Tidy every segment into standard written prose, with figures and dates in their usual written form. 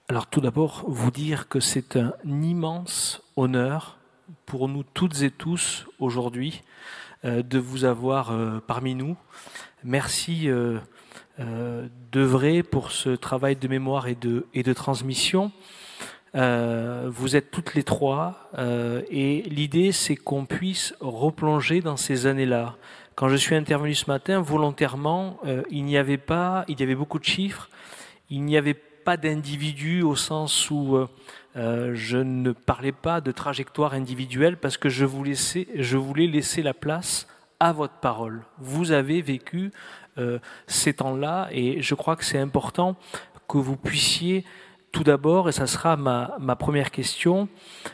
Alors tout d'abord, vous dire que c'est un immense honneur pour nous toutes et tous aujourd'hui de vous avoir parmi nous. Merci d'œuvrer pour ce travail de mémoire et de transmission. Vous êtes toutes les trois et l'idée c'est qu'on puisse replonger dans ces années-là. Quand je suis intervenu ce matin, volontairement, il y avait beaucoup de chiffres, il n'y avait pas d'individu au sens où je ne parlais pas de trajectoire individuelle parce que je voulais laisser la place à votre parole. Vous avez vécu ces temps-là et je crois que c'est important que vous puissiez tout d'abord, et ça sera ma première question,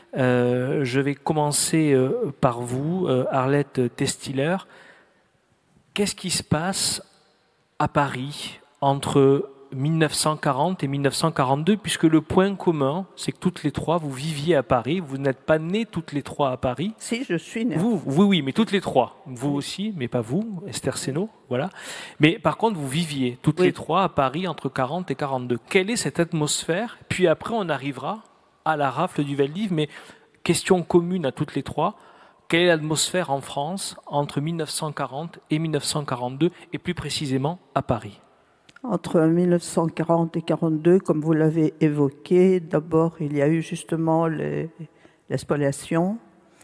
je vais commencer par vous, Arlette Testiller. Qu'est-ce qui se passe à Paris entre 1940 et 1942, puisque le point commun, c'est que toutes les trois, vous viviez à Paris, vous n'êtes pas nées toutes les trois à Paris. Si, je suis née. Vous, oui, mais toutes les trois. Vous aussi, mais pas vous, Esther Seno, voilà. Mais par contre, vous viviez toutes les trois à Paris entre 40 et 42. Quelle est cette atmosphère? Puis après, on arrivera à la rafle du Veldiv, mais question commune à toutes les trois. Quelle est l'atmosphère en France entre 1940 et 1942, et plus précisément à Paris? Entre 1940 et 1942, comme vous l'avez évoqué, d'abord il y a eu justement les spoliations,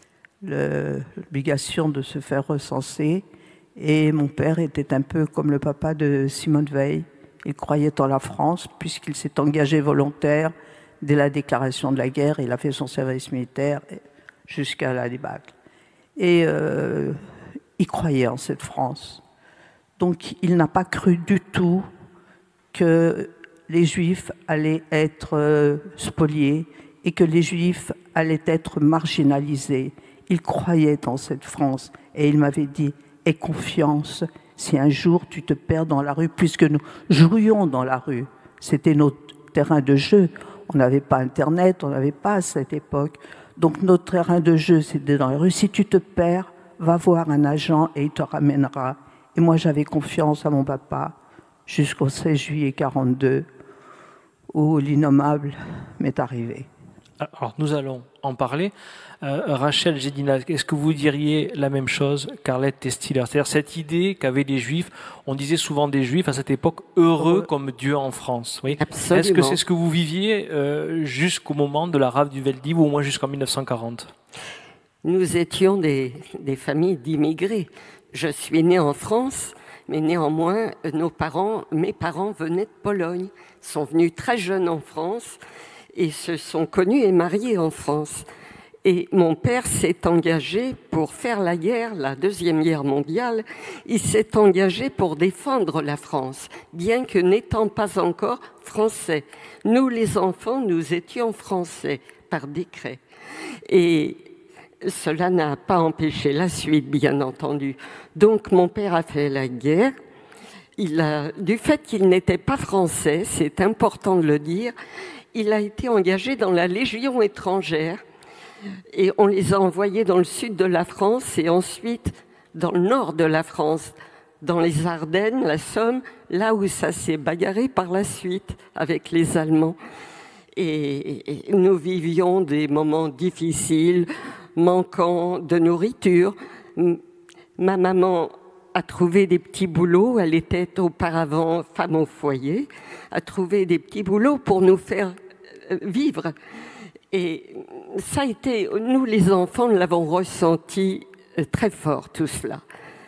l'obligation de se faire recenser, et mon père était un peu comme le papa de Simone Veil. Il croyait en la France puisqu'il s'est engagé volontaire dès la déclaration de la guerre. Il a fait son service militaire jusqu'à la débâcle. Et il croyait en cette France. Donc il n'a pas cru du tout que les Juifs allaient être spoliés et que les Juifs allaient être marginalisés. Il croyait en cette France et il m'avait dit « Aie confiance, si un jour tu te perds dans la rue », puisque nous jouions dans la rue. C'était notre terrain de jeu. On n'avait pas Internet, on n'avait pas à cette époque. Donc notre terrain de jeu, c'était dans la rue. Si tu te perds, va voir un agent et il te ramènera. Et moi, j'avais confiance à mon papa jusqu'au 16 juillet 1942, où l'innommable m'est arrivé. Alors, nous allons en parler. Rachel Gédina, est-ce que vous diriez la même chose qu'Arlette Testiller? C'est-à-dire cette idée qu'avaient les Juifs, on disait souvent des Juifs à cette époque, heureux comme Dieu en France. Oui. Est-ce que c'est ce que vous viviez jusqu'au moment de la rafle du Veldiv, ou au moins jusqu'en 1940? Nous étions des familles d'immigrés. Je suis née en France, mais néanmoins, mes parents venaient de Pologne, sont venus très jeunes en France et se sont connus et mariés en France. Et mon père s'est engagé pour faire la guerre, la Deuxième Guerre mondiale. Il s'est engagé pour défendre la France, bien que n'étant pas encore français. Nous, les enfants, nous étions français par décret. Et cela n'a pas empêché la suite, bien entendu. Donc, mon père a fait la guerre. Du fait qu'il n'était pas français, c'est important de le dire, il a été engagé dans la Légion étrangère et on les a envoyés dans le sud de la France et ensuite dans le nord de la France, dans les Ardennes, la Somme, là où ça s'est bagarré par la suite avec les Allemands. Et nous vivions des moments difficiles, manquant de nourriture. Ma maman a trouvé des petits boulots, elle était auparavant femme au foyer, a trouvé des petits boulots pour nous faire vivre. Et ça a été, nous les enfants, nous l'avons ressenti très fort, tout cela.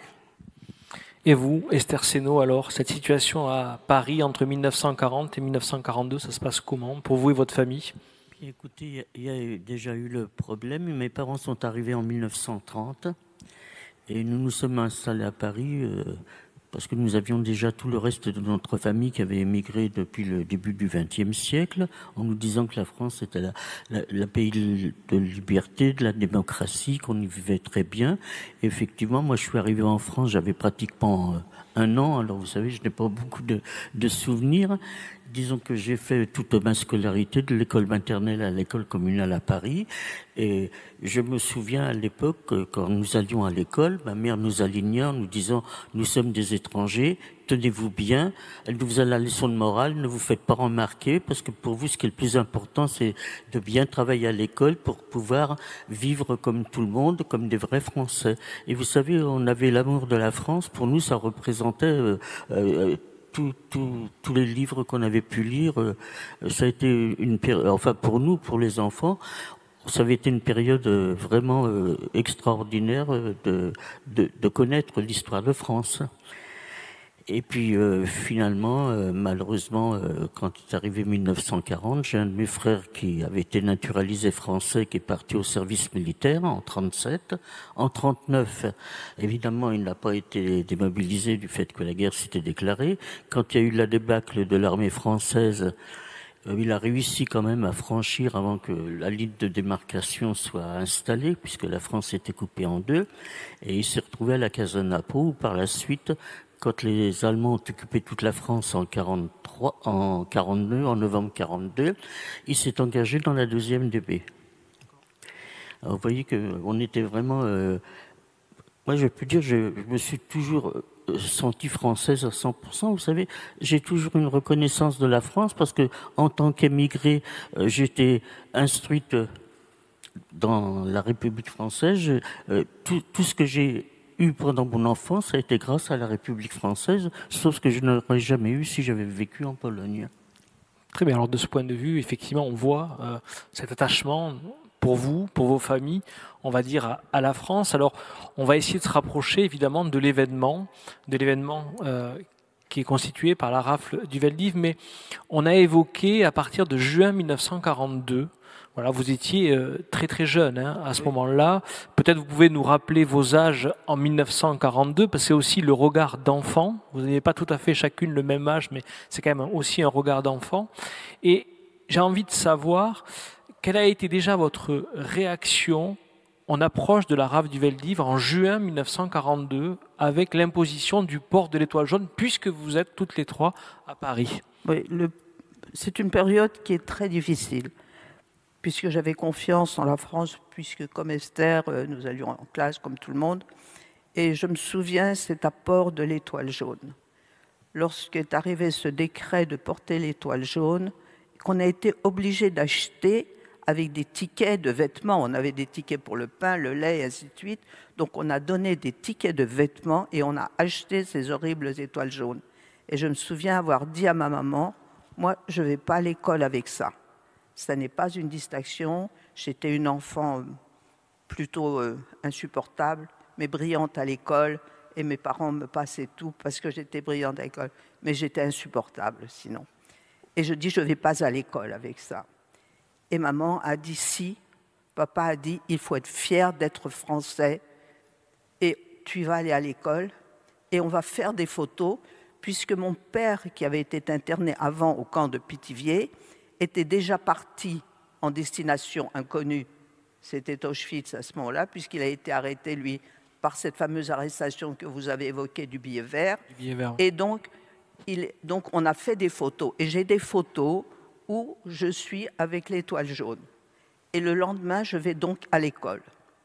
Et vous, Esther Seno, alors, cette situation à Paris entre 1940 et 1942, ça se passe comment pour vous et votre famille? Écoutez, il y a déjà eu le problème. Mes parents sont arrivés en 1930 et nous nous sommes installés à Paris parce que nous avions déjà tout le reste de notre famille qui avait émigré depuis le début du XXe siècle, en nous disant que la France était la pays de liberté, de la démocratie, qu'on y vivait très bien. Et effectivement, moi je suis arrivé en France, j'avais pratiquement un an, alors vous savez, je n'ai pas beaucoup de souvenirs. Disons que j'ai fait toute ma scolarité de l'école maternelle à l'école communale à Paris. Et je me souviens à l'époque, quand nous allions à l'école, ma mère nous alignait en nous disant « Nous sommes des étrangers, tenez-vous bien, elle nous faisait la leçon de morale, ne vous faites pas remarquer, parce que pour vous, ce qui est le plus important, c'est de bien travailler à l'école pour pouvoir vivre comme tout le monde, comme des vrais Français. Et vous savez, on avait l'amour de la France, pour nous, ça représentait tous les livres qu'on avait pu lire. Ça a été enfin pour nous, pour les enfants, ça avait été une période vraiment extraordinaire de connaître l'histoire de France. Et puis finalement, malheureusement, quand est arrivé 1940, j'ai un de mes frères qui avait été naturalisé français, qui est parti au service militaire en 37. En 39, évidemment, il n'a pas été démobilisé du fait que la guerre s'était déclarée. Quand il y a eu la débâcle de l'armée française, il a réussi quand même à franchir avant que la ligne de démarcation soit installée, puisque la France était coupée en deux, et il s'est retrouvé à la Casanepo, où par la suite, quand les Allemands ont occupé toute la France en 42, en novembre 42, il s'est engagé dans la 2e DB. Alors vous voyez qu'on était vraiment... moi, je peux dire, je me suis toujours sentie française à 100%. Vous savez, j'ai toujours une reconnaissance de la France parce que, en tant qu'émigré, j'étais instruite dans la République française. Tout ce que j'ai eu pendant mon enfance a été grâce à la République française, sauf ce que je n'aurais jamais eu si j'avais vécu en Pologne. Très bien. Alors de ce point de vue, effectivement, on voit cet attachement pour vous, pour vos familles, on va dire à la France. Alors, on va essayer de se rapprocher évidemment de l'événement qui est constitué par la rafle du Veldiv, mais on a évoqué à partir de juin 1942. Voilà, vous étiez très très jeune à ce moment-là. Peut-être vous pouvez nous rappeler vos âges en 1942, parce que c'est aussi le regard d'enfant. Vous n'avez pas tout à fait chacune le même âge, mais c'est quand même aussi un regard d'enfant. Et j'ai envie de savoir quelle a été déjà votre réaction en approche de la rafle du Veldiv en juin 1942 avec l'imposition du port de l'étoile jaune, puisque vous êtes toutes les trois à Paris. Oui, c'est une période qui est très difficile, puisque j'avais confiance en la France, puisque comme Esther, nous allions en classe comme tout le monde. Et je me souviens cet apport de l'étoile jaune. Lorsqu'est arrivé ce décret de porter l'étoile jaune, qu'on a été obligé d'acheter avec des tickets de vêtements. On avait des tickets pour le pain, le lait, et ainsi de suite. Donc on a donné des tickets de vêtements et on a acheté ces horribles étoiles jaunes. Et je me souviens avoir dit à ma maman, moi, je ne vais pas à l'école avec ça. Ça n'est pas une distraction. J'étais une enfant plutôt insupportable, mais brillante à l'école. Et mes parents me passaient tout parce que j'étais brillante à l'école. Mais j'étais insupportable sinon. Et je dis, je ne vais pas à l'école avec ça. Et maman a dit, si. Papa a dit, il faut être fier d'être français. Et tu vas aller à l'école et on va faire des photos, puisque mon père, qui avait été interné avant au camp de Pithiviers, était déjà parti en destination inconnue. C'était Auschwitz à ce moment-là, puisqu'il a été arrêté, lui, par cette fameuse arrestation que vous avez évoquée du billet vert. Et donc on a fait des photos. Et j'ai des photos où je suis avec l'étoile jaune. Et le lendemain, je vais donc à l'école.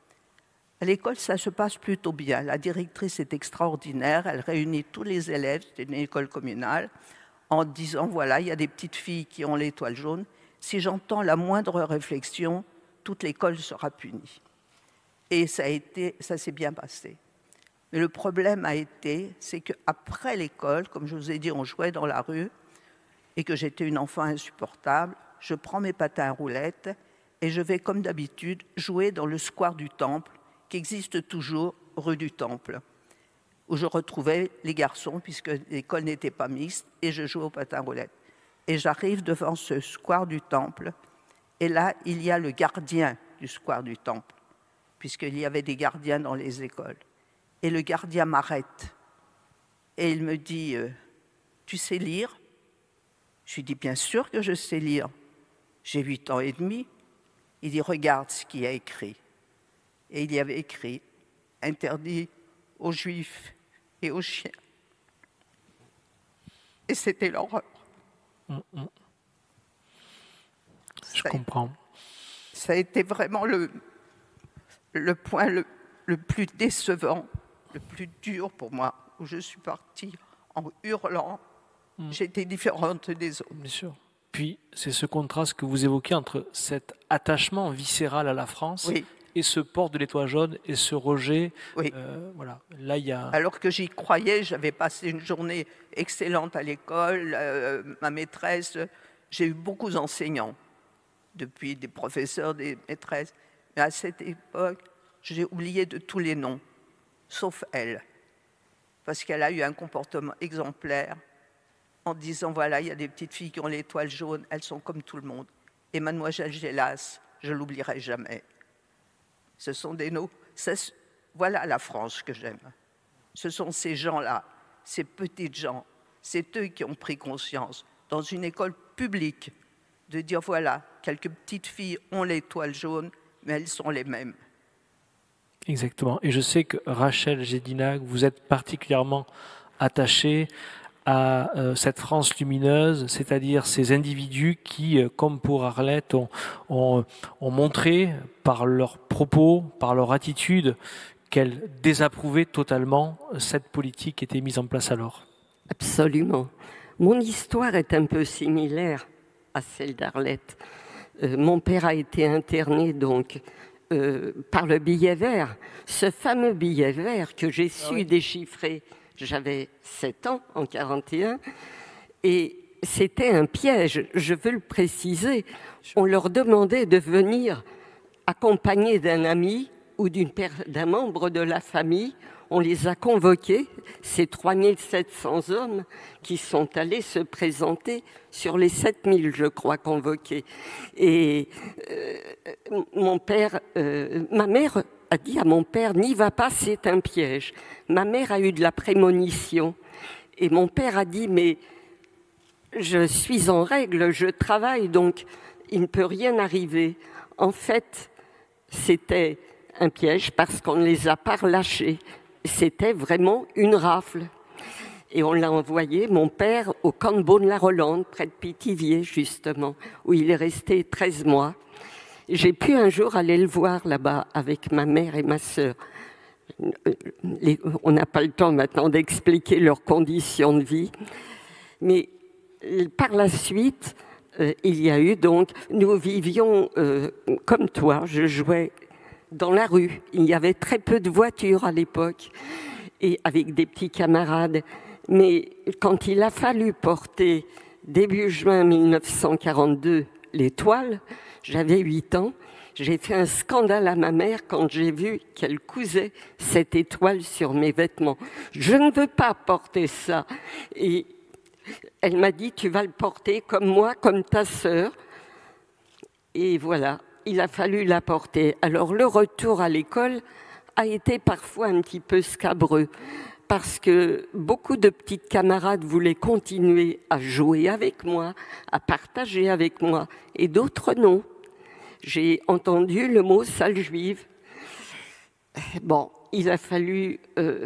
À l'école, ça se passe plutôt bien. La directrice est extraordinaire. Elle réunit tous les élèves, c'est une école communale, en disant, voilà, il y a des petites filles qui ont l'étoile jaune. Si j'entends la moindre réflexion, toute l'école sera punie. Et ça s'est bien passé. Mais le problème a été, c'est qu'après l'école, comme je vous ai dit, on jouait dans la rue et que j'étais une enfant insupportable, je prends mes patins à roulettes et je vais, comme d'habitude, jouer dans le square du Temple, qui existe toujours, rue du Temple, où je retrouvais les garçons, puisque l'école n'était pas mixte, et je jouais aux patins à roulettes. Et j'arrive devant ce square du Temple, et là, il y a le gardien du square du Temple, puisqu'il y avait des gardiens dans les écoles. Et le gardien m'arrête, et il me dit, tu sais lire ? Je lui dis, bien sûr que je sais lire. J'ai 8 ans et demi. Il dit, regarde ce qu'il y a écrit. Et il y avait écrit, interdit aux Juifs et aux chiens. Et c'était l'horreur. Je comprends. Ça a été vraiment le point le plus décevant, le plus dur pour moi, où je suis partie en hurlant. J'étais différente des autres. Bien sûr. Puis, c'est ce contraste que vous évoquez entre cet attachement viscéral à la France Oui. et ce port de l'étoile jaune et ce rejet. Oui. Voilà. Là, il y a... Alors que j'y croyais, j'avais passé une journée excellente à l'école. Ma maîtresse, j'ai eu beaucoup d'enseignants, depuis des professeurs, des maîtresses. Mais à cette époque, j'ai oublié de tous les noms, sauf elle. Parce qu'elle a eu un comportement exemplaire en disant, voilà, il y a des petites filles qui ont l'étoile jaune, elles sont comme tout le monde. Et mademoiselle Gélas, je ne l'oublierai jamais. Ce sont des noms. Voilà la France que j'aime. Ce sont ces gens-là, ces petites gens, c'est eux qui ont pris conscience, dans une école publique, de dire, voilà, quelques petites filles ont l'étoile jaune, mais elles sont les mêmes. Exactement. Et je sais que Rachel Gédinac, vous êtes particulièrement attachée à cette France lumineuse, c'est-à-dire ces individus qui, comme pour Arlette, ont montré par leurs propos, par leur attitude, qu'elles désapprouvaient totalement cette politique qui était mise en place alors. Absolument. Mon histoire est un peu similaire à celle d'Arlette. Mon père a été interné donc par le billet vert, ce fameux billet vert que j'ai su déchiffrer. J'avais 7 ans en 1941 et c'était un piège, je veux le préciser. On leur demandait de venir accompagnés d'un ami ou d'un membre de la famille. On les a convoqués, ces 3700 hommes qui sont allés se présenter sur les 7000, je crois, convoqués. Et ma mère a dit à mon père, n'y va pas, c'est un piège. Ma mère a eu de la prémonition. Et mon père a dit, mais je suis en règle, je travaille, donc il ne peut rien arriver. En fait, c'était un piège parce qu'on ne les a pas relâchés. C'était vraiment une rafle. Et on l'a envoyé, mon père, au camp de Beaune-la-Rolande, près de Pithiviers, justement, où il est resté 13 mois. J'ai pu un jour aller le voir là-bas avec ma mère et ma sœur. On n'a pas le temps maintenant d'expliquer leurs conditions de vie. Mais par la suite, il y a eu donc, nous vivions comme toi, je jouais dans la rue. Il y avait très peu de voitures à l'époque, et avec des petits camarades. Mais quand il a fallu porter, début juin 1942, l'étoile, j'avais 8 ans, j'ai fait un scandale à ma mère quand j'ai vu qu'elle cousait cette étoile sur mes vêtements. Je ne veux pas porter ça. Et elle m'a dit, tu vas le porter comme moi, comme ta sœur. Et voilà, il a fallu la porter. Alors le retour à l'école a été parfois un petit peu scabreux, parce que beaucoup de petites camarades voulaient continuer à jouer avec moi, à partager avec moi, et d'autres non. J'ai entendu le mot sale juive. Bon, il a fallu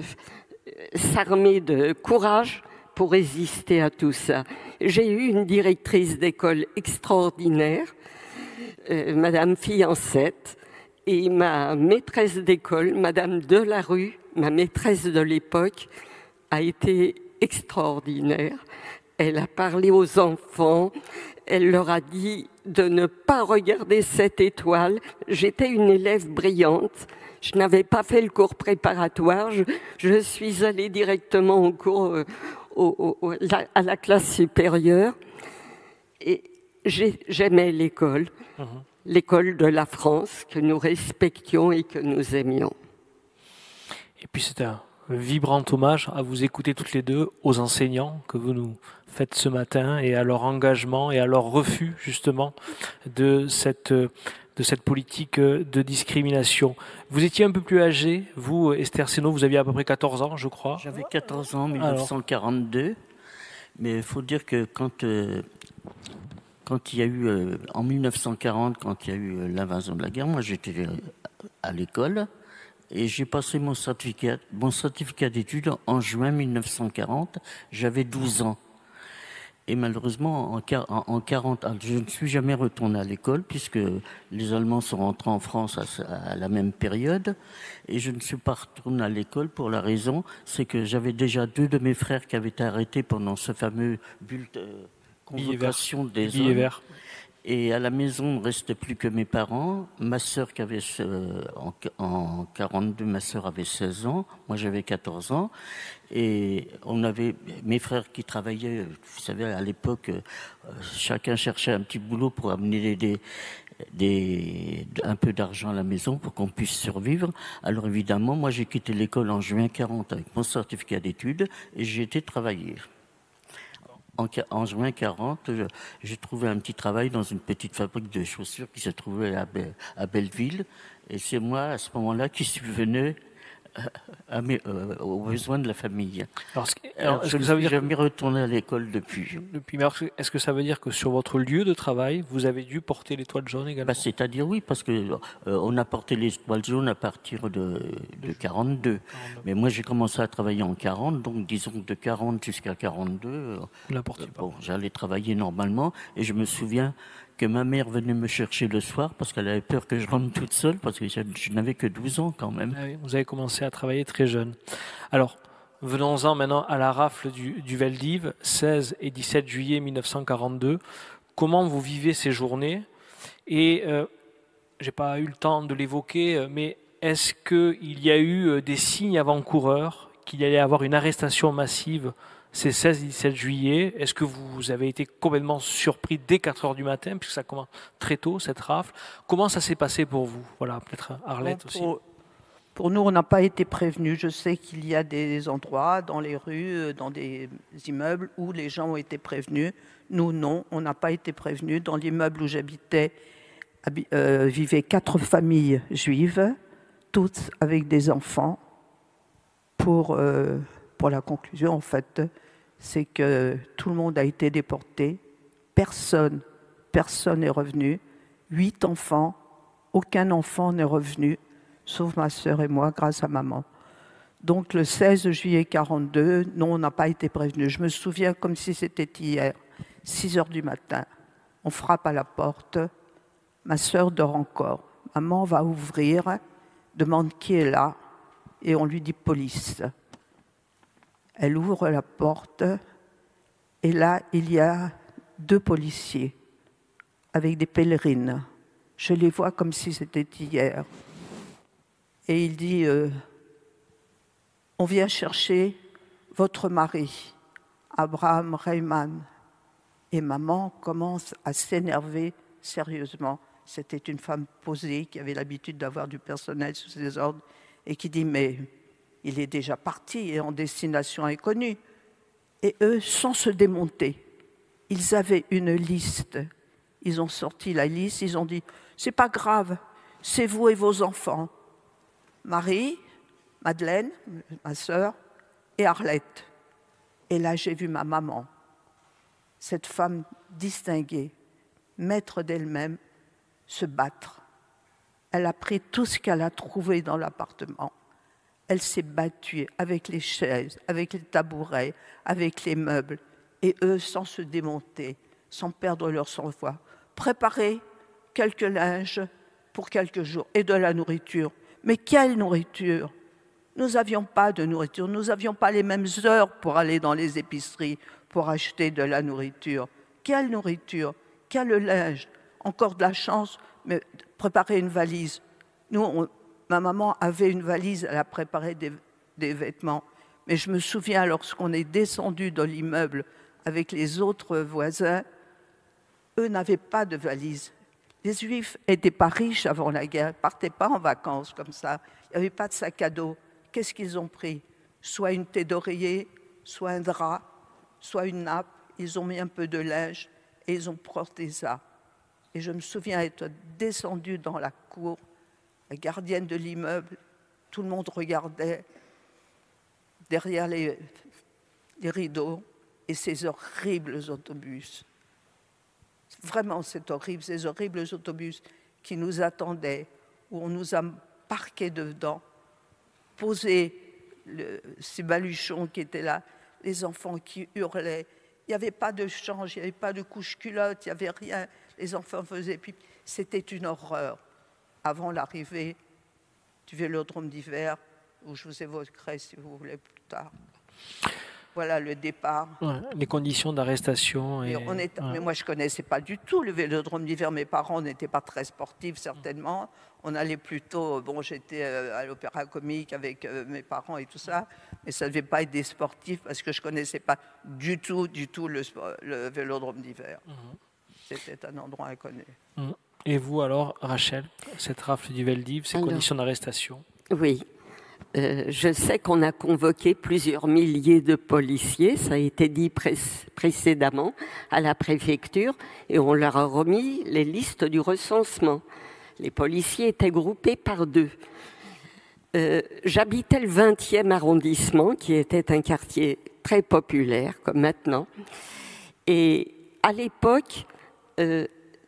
s'armer de courage pour résister à tout ça. J'ai eu une directrice d'école extraordinaire, Madame Fiancette, et ma maîtresse d'école, Madame Delarue, ma maîtresse de l'époque, a été extraordinaire. Elle a parlé aux enfants, elle leur a dit de ne pas regarder cette étoile. J'étais une élève brillante, je n'avais pas fait le cours préparatoire, je suis allée directement au cours, à la classe supérieure, et j'aimais l'école. L'école de la France, que nous respections et que nous aimions. Et puis c'est un vibrant hommage à vous écouter toutes les deux, aux enseignants que vous nous faites ce matin, et à leur engagement et à leur refus justement de cette politique de discrimination. Vous étiez un peu plus âgé, vous, Esther Seno, vous aviez à peu près 14 ans, je crois. J'avais 14 ans en 1942, mais il faut dire que quand il y a eu, en 1940, quand il y a eu l'invasion de la guerre, moi j'étais à l'école et j'ai passé mon certificat d'études en juin 1940. J'avais 12 ans. Et malheureusement, en 40, je ne suis jamais retourné à l'école puisque les Allemands sont rentrés en France à la même période. Et je ne suis pas retourné à l'école pour la raison, c'est que j'avais déjà 2 de mes frères qui avaient été arrêtés pendant ce fameux convocation des hommes. Et à la maison, il ne restait plus que mes parents. Ma sœur, en 42, ma sœur avait 16 ans. Moi, j'avais 14 ans. Et on avait mes frères qui travaillaient. Vous savez, à l'époque, chacun cherchait un petit boulot pour amener un peu d'argent à la maison pour qu'on puisse survivre. Alors évidemment, moi, j'ai quitté l'école en juin 40 avec mon certificat d'études et j'ai été travailler. En juin 40, j'ai trouvé un petit travail dans une petite fabrique de chaussures qui se trouvait à Belleville. Et c'est moi, à ce moment-là, qui subvenais aux besoins de la famille. Alors je ne suis jamais retourné à l'école depuis. Est-ce que ça veut dire que sur votre lieu de travail, vous avez dû porter l'étoile jaune également ? C'est-à-dire oui, parce que on a porté l'étoile jaune à partir de 42. Mais moi, j'ai commencé à travailler en 40, donc disons que de 40 jusqu'à 42, j'allais travailler normalement. Et je me souviens que ma mère venait me chercher le soir parce qu'elle avait peur que je rentre toute seule, parce que je n'avais que 12 ans quand même. Ah oui, vous avez commencé à travailler très jeune. Alors, venons-en maintenant à la rafle du Veldiv, 16 et 17 juillet 1942. Comment vous vivez ces journées ? Et je n'ai pas eu le temps de l'évoquer, mais est-ce qu'il y a eu des signes avant-coureurs qu'il allait y avoir une arrestation massive ces 16 et 17 juillet? Est-ce que vous avez été complètement surpris dès 4 heures du matin, puisque ça commence très tôt, cette rafle? Comment ça s'est passé pour vous? Voilà, peut-être Arlette aussi. Pour nous, on n'a pas été prévenus. Je sais qu'il y a des endroits dans les rues, dans des immeubles où les gens ont été prévenus. Nous, non, on n'a pas été prévenus. Dans l'immeuble où j'habitais, vivaient 4 familles juives, toutes avec des enfants. Pour la conclusion, en fait, c'est que tout le monde a été déporté. Personne n'est revenu. 8 enfants, aucun enfant n'est revenu, sauf ma sœur et moi, grâce à maman. Donc le 16 juillet 42, non, on n'a pas été prévenus. Je me souviens comme si c'était hier, 6 heures du matin. On frappe à la porte, ma sœur dort encore. Maman va ouvrir, demande qui est là, et on lui dit police. Elle ouvre la porte, et là, il y a 2 policiers avec des pèlerines. Je les vois comme si c'était hier. Et il dit, on vient chercher votre mari, Abraham Reimann. Et maman commence à s'énerver sérieusement. C'était une femme posée qui avait l'habitude d'avoir du personnel sous ses ordres et qui dit, mais il est déjà parti et en destination inconnue. Et eux, sans se démonter, ils avaient une liste. Ils ont sorti la liste, ils ont dit, c'est pas grave, c'est vous et vos enfants. Marie, Madeleine, ma sœur, et Arlette. Et là, j'ai vu ma maman, cette femme distinguée, maître d'elle-même, se battre. Elle a pris tout ce qu'elle a trouvé dans l'appartement. Elle s'est battue avec les chaises, avec les tabourets, avec les meubles. Et eux, sans se démonter, sans perdre leur sang-froid, préparer quelques linges pour quelques jours et de la nourriture. Mais quelle nourriture? Nous n'avions pas de nourriture, nous n'avions pas les mêmes heures pour aller dans les épiceries, pour acheter de la nourriture. Quelle nourriture? Quel linge? Encore de la chance, mais préparer une valise. Ma maman avait une valise, elle a préparé des vêtements. Mais je me souviens, lorsqu'on est descendu dans l'immeuble avec les autres voisins, eux n'avaient pas de valise. Les Juifs n'étaient pas riches avant la guerre, ne partaient pas en vacances comme ça. Il n'y avait pas de sac à dos. Qu'est-ce qu'ils ont pris? Soit une thé d'oreiller, soit un drap, soit une nappe. Ils ont mis un peu de linge et ils ont porté ça. Et je me souviens être descendue dans la cour, la gardienne de l'immeuble, tout le monde regardait derrière les rideaux et ces horribles autobus. Vraiment, c'est horrible, ces horribles autobus qui nous attendaient, où on nous a parqués dedans, posé ces baluchons qui étaient là, les enfants qui hurlaient, n'y avait pas de change, il n'y avait pas de couche-culotte, il n'y avait rien. Les enfants faisaient pipi. C'était une horreur. Avant l'arrivée du Vélodrome d'hiver, où je vous évoquerai, si vous voulez, plus tard. Voilà le départ. Ouais, les conditions d'arrestation. Mais moi, je ne connaissais pas du tout le Vélodrome d'hiver. Mes parents n'étaient pas très sportifs, certainement. On allait plutôt... Bon, j'étais à l'Opéra Comique avec mes parents et tout ça, mais ça ne devait pas être des sportifs parce que je ne connaissais pas du tout le Vélodrome d'hiver. C'était un endroit inconnu. Et vous, alors, Rachel, cette rafle du Veldiv, ces conditions d'arrestation? Oui. Je sais qu'on a convoqué plusieurs milliers de policiers, ça a été dit précédemment, à la préfecture, et on leur a remis les listes du recensement. Les policiers étaient groupés par deux. J'habitais le 20e arrondissement, qui était un quartier très populaire, comme maintenant. Et à l'époque, un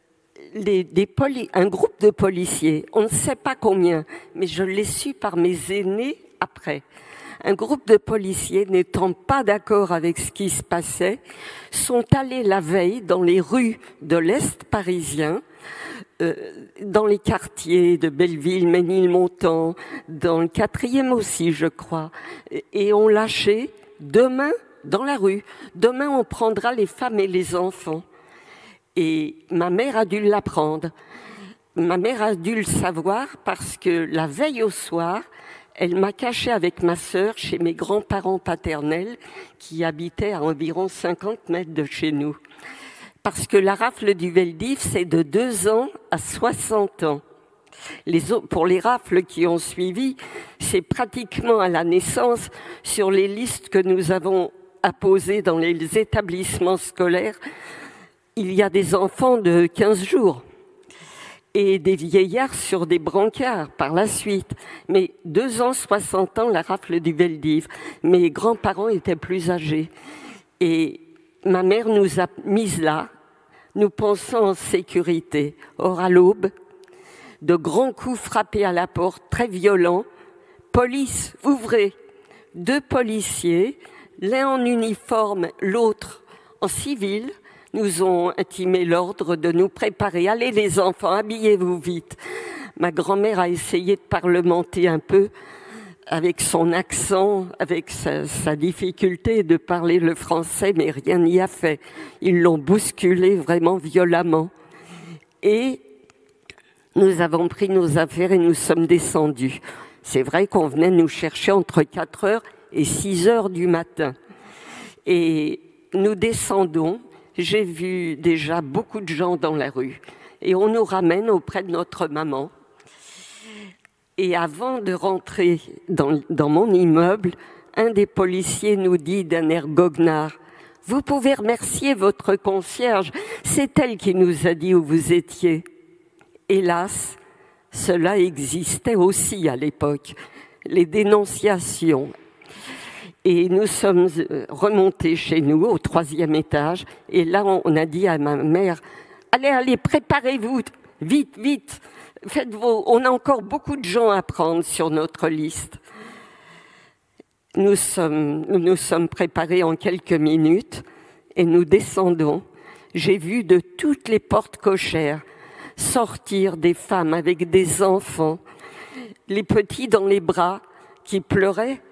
groupe de policiers, on ne sait pas combien, mais je l'ai su par mes aînés après. Un groupe de policiers, n'étant pas d'accord avec ce qui se passait, sont allés la veille dans les rues de l'Est parisien, dans les quartiers de Belleville, Ménilmontant, dans le 4e aussi, je crois, et ont lâché « Demain, dans la rue, demain on prendra les femmes et les enfants ». Et ma mère a dû l'apprendre. Ma mère a dû le savoir parce que la veille au soir, elle m'a caché avec ma sœur chez mes grands-parents paternels qui habitaient à environ 50 mètres de chez nous. Parce que la rafle du Veldiv, c'est de 2 ans à 60 ans. Pour les rafles qui ont suivi, c'est pratiquement à la naissance sur les listes que nous avons apposées dans les établissements scolaires. Il y a des enfants de 15 jours et des vieillards sur des brancards par la suite. Mais 2 ans, 60 ans, la rafle du Veldiv. Mes grands-parents étaient plus âgés. Et ma mère nous a mises là, nous pensant en sécurité. Or, à l'aube, de grands coups frappés à la porte, très violents. Police, ouvrez. 2 policiers, l'un en uniforme, l'autre en civil, nous ont intimé l'ordre de nous préparer. Allez les enfants, habillez-vous vite. Ma grand-mère a essayé de parlementer un peu avec son accent, avec sa difficulté de parler le français, mais rien n'y a fait. Ils l'ont bousculé vraiment violemment. Et nous avons pris nos affaires et nous sommes descendus. C'est vrai qu'on venait nous chercher entre 4h et 6h du matin. Et nous descendons. J'ai vu déjà beaucoup de gens dans la rue et on nous ramène auprès de notre maman. Et avant de rentrer dans mon immeuble, un des policiers nous dit d'un air goguenard « Vous pouvez remercier votre concierge, c'est elle qui nous a dit où vous étiez. » Hélas, cela existait aussi à l'époque, les dénonciations. Et nous sommes remontés chez nous au 3e étage. Et là, on a dit à ma mère, allez, préparez-vous, vite, on a encore beaucoup de gens à prendre sur notre liste. Nous sommes préparés en quelques minutes et nous descendons. J'ai vu de toutes les portes cochères sortir des femmes avec des enfants, les petits dans les bras qui pleuraient.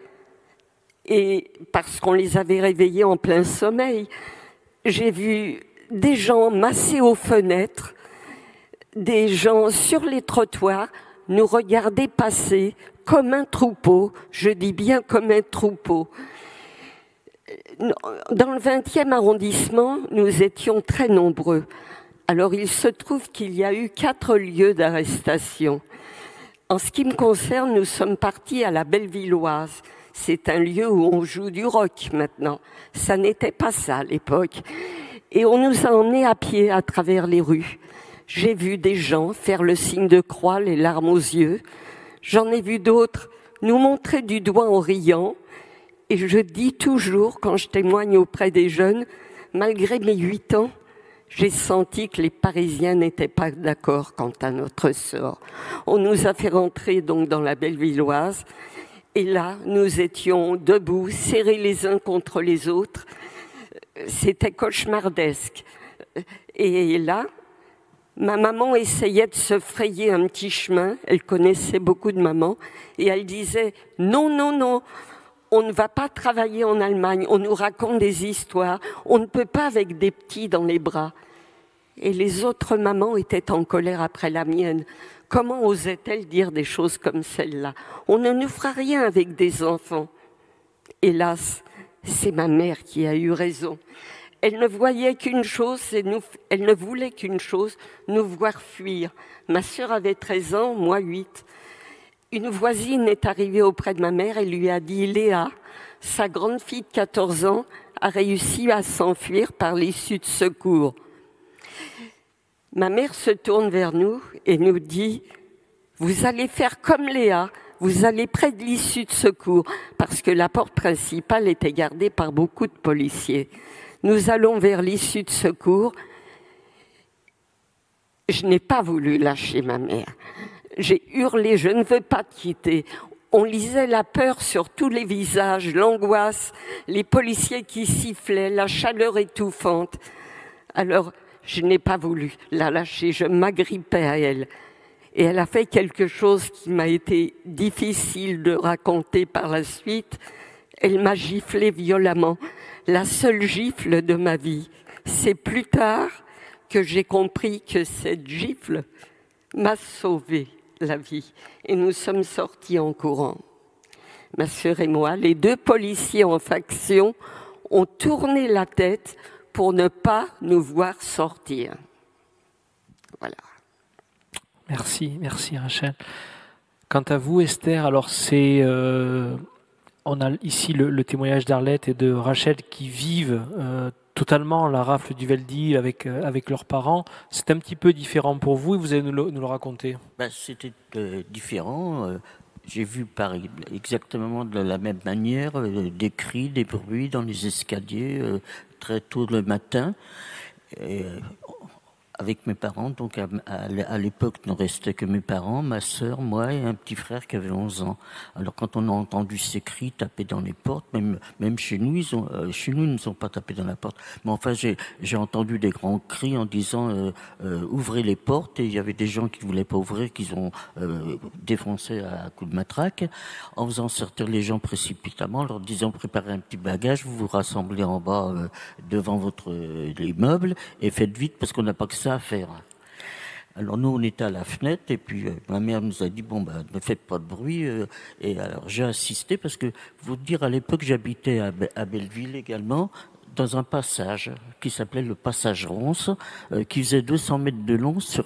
Et parce qu'on les avait réveillés en plein sommeil, j'ai vu des gens massés aux fenêtres, des gens sur les trottoirs, nous regarder passer comme un troupeau, je dis bien comme un troupeau. Dans le 20e arrondissement, nous étions très nombreux. Alors il se trouve qu'il y a eu 4 lieux d'arrestation. En ce qui me concerne, nous sommes partis à la Bellevilloise. C'est un lieu où on joue du rock maintenant. Ça n'était pas ça à l'époque. Et on nous a emmenés à pied à travers les rues. J'ai vu des gens faire le signe de croix, les larmes aux yeux. J'en ai vu d'autres nous montrer du doigt en riant. Et je dis toujours, quand je témoigne auprès des jeunes, malgré mes 8 ans, j'ai senti que les Parisiens n'étaient pas d'accord quant à notre sort. On nous a fait rentrer donc dans la Bellevilloise. Et là, nous étions debout, serrés les uns contre les autres. C'était cauchemardesque. Et là, ma maman essayait de se frayer un petit chemin. Elle connaissait beaucoup de mamans. Et elle disait, non, non, non, on ne va pas travailler en Allemagne. On nous raconte des histoires. On ne peut pas avec des petits dans les bras. Et les autres mamans étaient en colère après la mienne. Comment osait-elle dire des choses comme celle-là? On ne nous fera rien avec des enfants. Hélas, c'est ma mère qui a eu raison. Elle ne voyait qu'une chose, elle ne voulait qu'une chose, nous voir fuir. Ma sœur avait 13 ans, moi 8. Une voisine est arrivée auprès de ma mère et lui a dit « Léa, sa grande fille de 14 ans a réussi à s'enfuir par l'issue de secours. » Ma mère se tourne vers nous et nous dit « Vous allez faire comme Léa, vous allez près de l'issue de secours, parce que la porte principale était gardée par beaucoup de policiers. Nous allons vers l'issue de secours. » Je n'ai pas voulu lâcher ma mère. J'ai hurlé « Je ne veux pas te quitter ». On lisait la peur sur tous les visages, l'angoisse, les policiers qui sifflaient, la chaleur étouffante. Alors, je n'ai pas voulu la lâcher, je m'agrippais à elle. Et elle a fait quelque chose qui m'a été difficile de raconter par la suite. Elle m'a giflé violemment, la seule gifle de ma vie. C'est plus tard que j'ai compris que cette gifle m'a sauvé la vie. Et nous sommes sortis en courant. Ma sœur et moi, les deux policiers en faction, ont tourné la tête pour ne pas nous voir sortir. Voilà. Merci Rachel. Quant à vous, Esther, alors on a ici le témoignage d'Arlette et de Rachel qui vivent totalement la rafle du Veldiv avec leurs parents. C'est un petit peu différent pour vous et vous allez nous le raconter. C'était différent. J'ai vu exactement de la même manière des cris, des bruits dans les escaliers très tôt le matin. Avec mes parents, donc à l'époque, ne restait que mes parents, ma sœur, moi et un petit frère qui avait 11 ans. Alors quand on a entendu ces cris taper dans les portes, même chez nous, ils ne sont pas tapés dans la porte. Mais enfin, j'ai entendu des grands cris en disant ouvrez les portes, et il y avait des gens qui ne voulaient pas ouvrir, qu'ils ont défoncé à coups de matraque, en faisant sortir les gens précipitamment, leur disant préparez un petit bagage, vous vous rassemblez en bas devant les meubles et faites vite parce qu'on n'a pas que ça à faire. Alors nous on était à la fenêtre et puis ma mère nous a dit ne faites pas de bruit et alors j'ai assisté parce que vous dire à l'époque j'habitais à Belleville également dans un passage qui s'appelait le passage Ronce qui faisait 200 mètres de long sur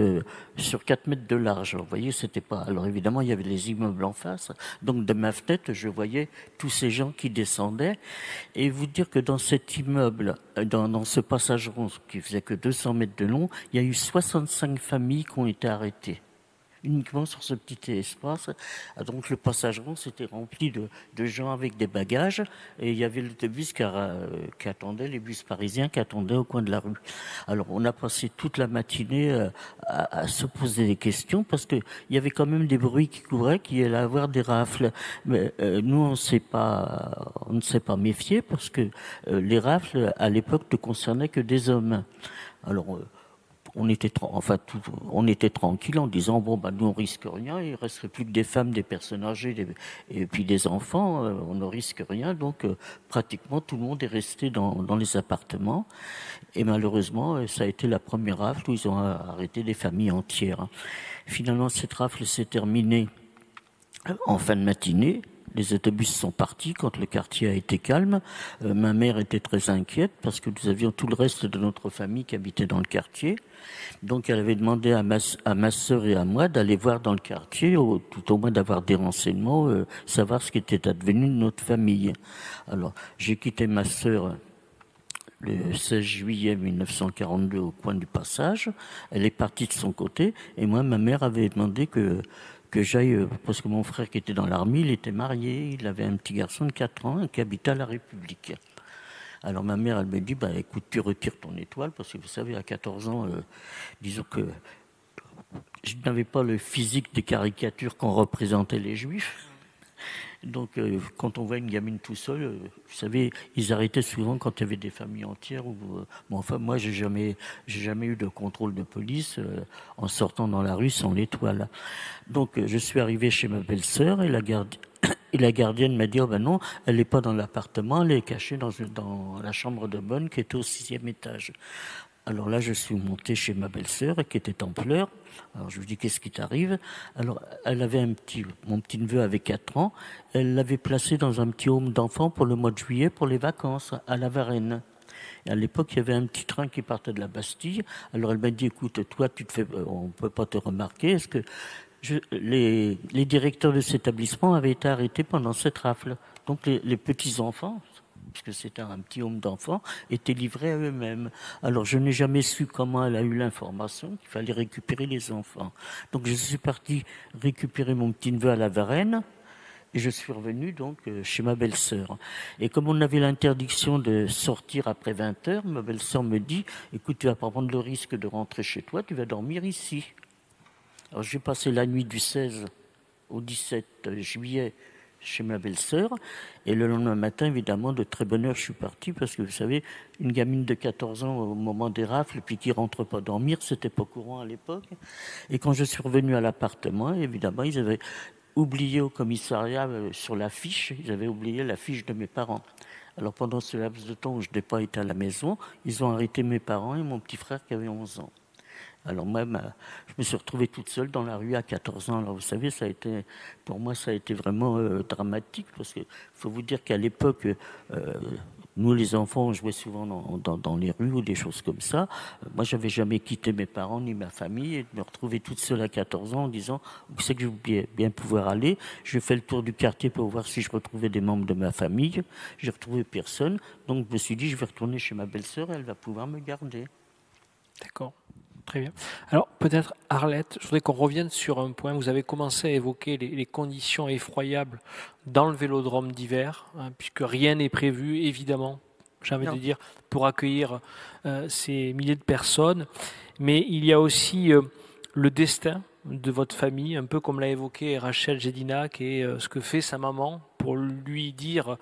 4 mètres de large. Vous voyez, c'était pas. Alors évidemment, il y avait les immeubles en face. Donc de ma fenêtre, je voyais tous ces gens qui descendaient. Et vous dire que dans cet immeuble, dans ce passage Ronce qui faisait que 200 mètres de long, il y a eu 65 familles qui ont été arrêtées. Uniquement sur ce petit espace. Donc le passage rond c'était rempli de gens avec des bagages et il y avait l'autobus qui attendait, les bus parisiens qui attendaient au coin de la rue. Alors on a passé toute la matinée à se poser des questions parce que il y avait quand même des bruits qui couraient, qu'il allait avoir des rafles. Mais nous on ne s'est pas méfié parce que les rafles à l'époque ne concernaient que des hommes. Alors on était tranquille en disant nous on risque rien, il resterait plus que des femmes, des personnes âgées et puis des enfants, on ne risque rien, donc pratiquement tout le monde est resté dans les appartements et malheureusement ça a été la première rafle où ils ont arrêté des familles entières. Finalement cette rafle s'est terminée en fin de matinée. Les autobus sont partis quand le quartier a été calme. Ma mère était très inquiète parce que nous avions tout le reste de notre famille qui habitait dans le quartier. Donc elle avait demandé à ma sœur et à moi d'aller voir dans le quartier, tout au moins d'avoir des renseignements, savoir ce qui était advenu de notre famille. Alors j'ai quitté ma sœur le 16 juillet 1942 au coin du passage. Elle est partie de son côté et moi ma mère avait demandé que j'aille, parce que mon frère qui était dans l'armée, il était marié, il avait un petit garçon de 4 ans qui habitait à la République. Alors ma mère, elle me dit, écoute, tu retires ton étoile, parce que vous savez, à 14 ans, disons que je n'avais pas le physique des caricatures qu'ont représenté les Juifs. Donc, quand on voit une gamine tout seul, vous savez, ils arrêtaient souvent quand il y avait des familles entières. Bon, enfin, moi, j'ai jamais eu de contrôle de police en sortant dans la rue sans l'étoile. Donc, je suis arrivé chez ma belle-sœur et la gardienne m'a dit, oh ben non, elle n'est pas dans l'appartement, elle est cachée dans la chambre de bonne qui était au 6e étage. Alors là, je suis monté chez ma belle-sœur qui était en pleurs. Alors je lui dis, qu'est-ce qui t'arrive? Alors elle avait mon petit neveu avait 4 ans. Elle l'avait placé dans un petit home d'enfants pour le mois de juillet, pour les vacances, à La Varenne. Et à l'époque, il y avait un petit train qui partait de la Bastille. Alors elle m'a dit, écoute, toi, on peut pas te remarquer. Est-ce que les directeurs de cet établissement avaient été arrêtés pendant cette rafle? Donc les petits-enfants, puisque c'était un petit home d'enfants, étaient livrés à eux-mêmes. Alors je n'ai jamais su comment elle a eu l'information qu'il fallait récupérer les enfants. Donc je suis parti récupérer mon petit neveu à La Varenne et je suis revenu donc chez ma belle-sœur. Et comme on avait l'interdiction de sortir après 20 heures, ma belle-sœur me dit, écoute, tu vas pas prendre le risque de rentrer chez toi, tu vas dormir ici. Alors j'ai passé la nuit du 16 au 17 juillet chez ma belle-sœur. Et le lendemain matin, évidemment, de très bonne heure, je suis parti parce que, vous savez, une gamine de 14 ans au moment des rafles, puis qui rentre pas dormir, c'était pas courant à l'époque. Et quand je suis revenu à l'appartement, évidemment, ils avaient oublié au commissariat sur l'affiche, ils avaient oublié la fiche de mes parents. Alors pendant ce laps de temps où je n'ai pas été à la maison, ils ont arrêté mes parents et mon petit frère qui avait 11 ans. Alors moi, je me suis retrouvée toute seule dans la rue à 14 ans. Alors vous savez, pour moi, ça a été vraiment dramatique parce qu'il faut vous dire qu'à l'époque, nous les enfants, on jouait souvent dans les rues ou des choses comme ça. Moi, j'avais jamais quitté mes parents ni ma famille et de me retrouver toute seule à 14 ans en disant, où c'est que je vais bien pouvoir aller? Je fais le tour du quartier pour voir si je retrouvais des membres de ma famille. J'ai retrouvé personne. Donc je me suis dit, je vais retourner chez ma belle-sœur et elle va pouvoir me garder. D'accord. Très bien. Alors peut-être Arlette, je voudrais qu'on revienne sur un point. Vous avez commencé à évoquer les conditions effroyables dans le vélodrome d'hiver, puisque rien n'est prévu, évidemment, j'ai envie de dire, pour accueillir ces milliers de personnes. Mais il y a aussi le destin de votre famille, un peu comme l'a évoqué Rachel Gédinac, et ce que fait sa maman pour lui dire,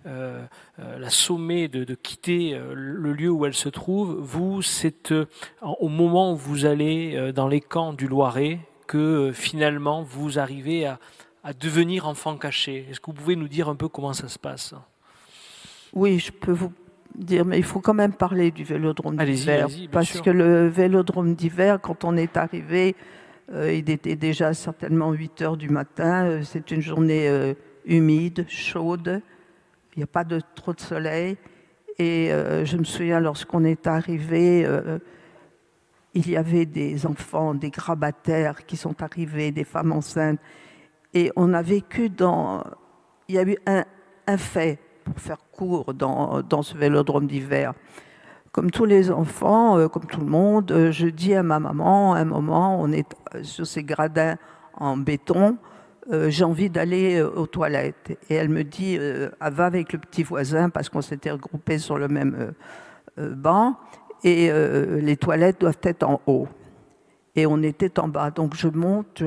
la sommer de quitter le lieu où elle se trouve. Vous, c'est au moment où vous allez dans les camps du Loiret que finalement vous arrivez à devenir enfant caché. Est-ce que vous pouvez nous dire un peu comment ça se passe? Oui, je peux vous dire, mais il faut quand même parler du vélodrome d'hiver. Parce sûr. que le vélodrome d'hiver, quand on est arrivé, il était déjà certainement 8 heures du matin. C'est une journée humide, chaude. Il n'y a pas trop de soleil. Et je me souviens, lorsqu'on est arrivé, il y avait des enfants, des grabataires qui sont arrivés, des femmes enceintes. Et on a vécu il y a eu un fait, pour faire court, dans ce vélodrome d'hiver. Comme tous les enfants, comme tout le monde, je dis à ma maman, à un moment, on est sur ces gradins en béton, j'ai envie d'aller aux toilettes. Et elle me dit, va avec le petit voisin, parce qu'on s'était regroupés sur le même banc, et les toilettes doivent être en haut. Et on était en bas. Donc je monte,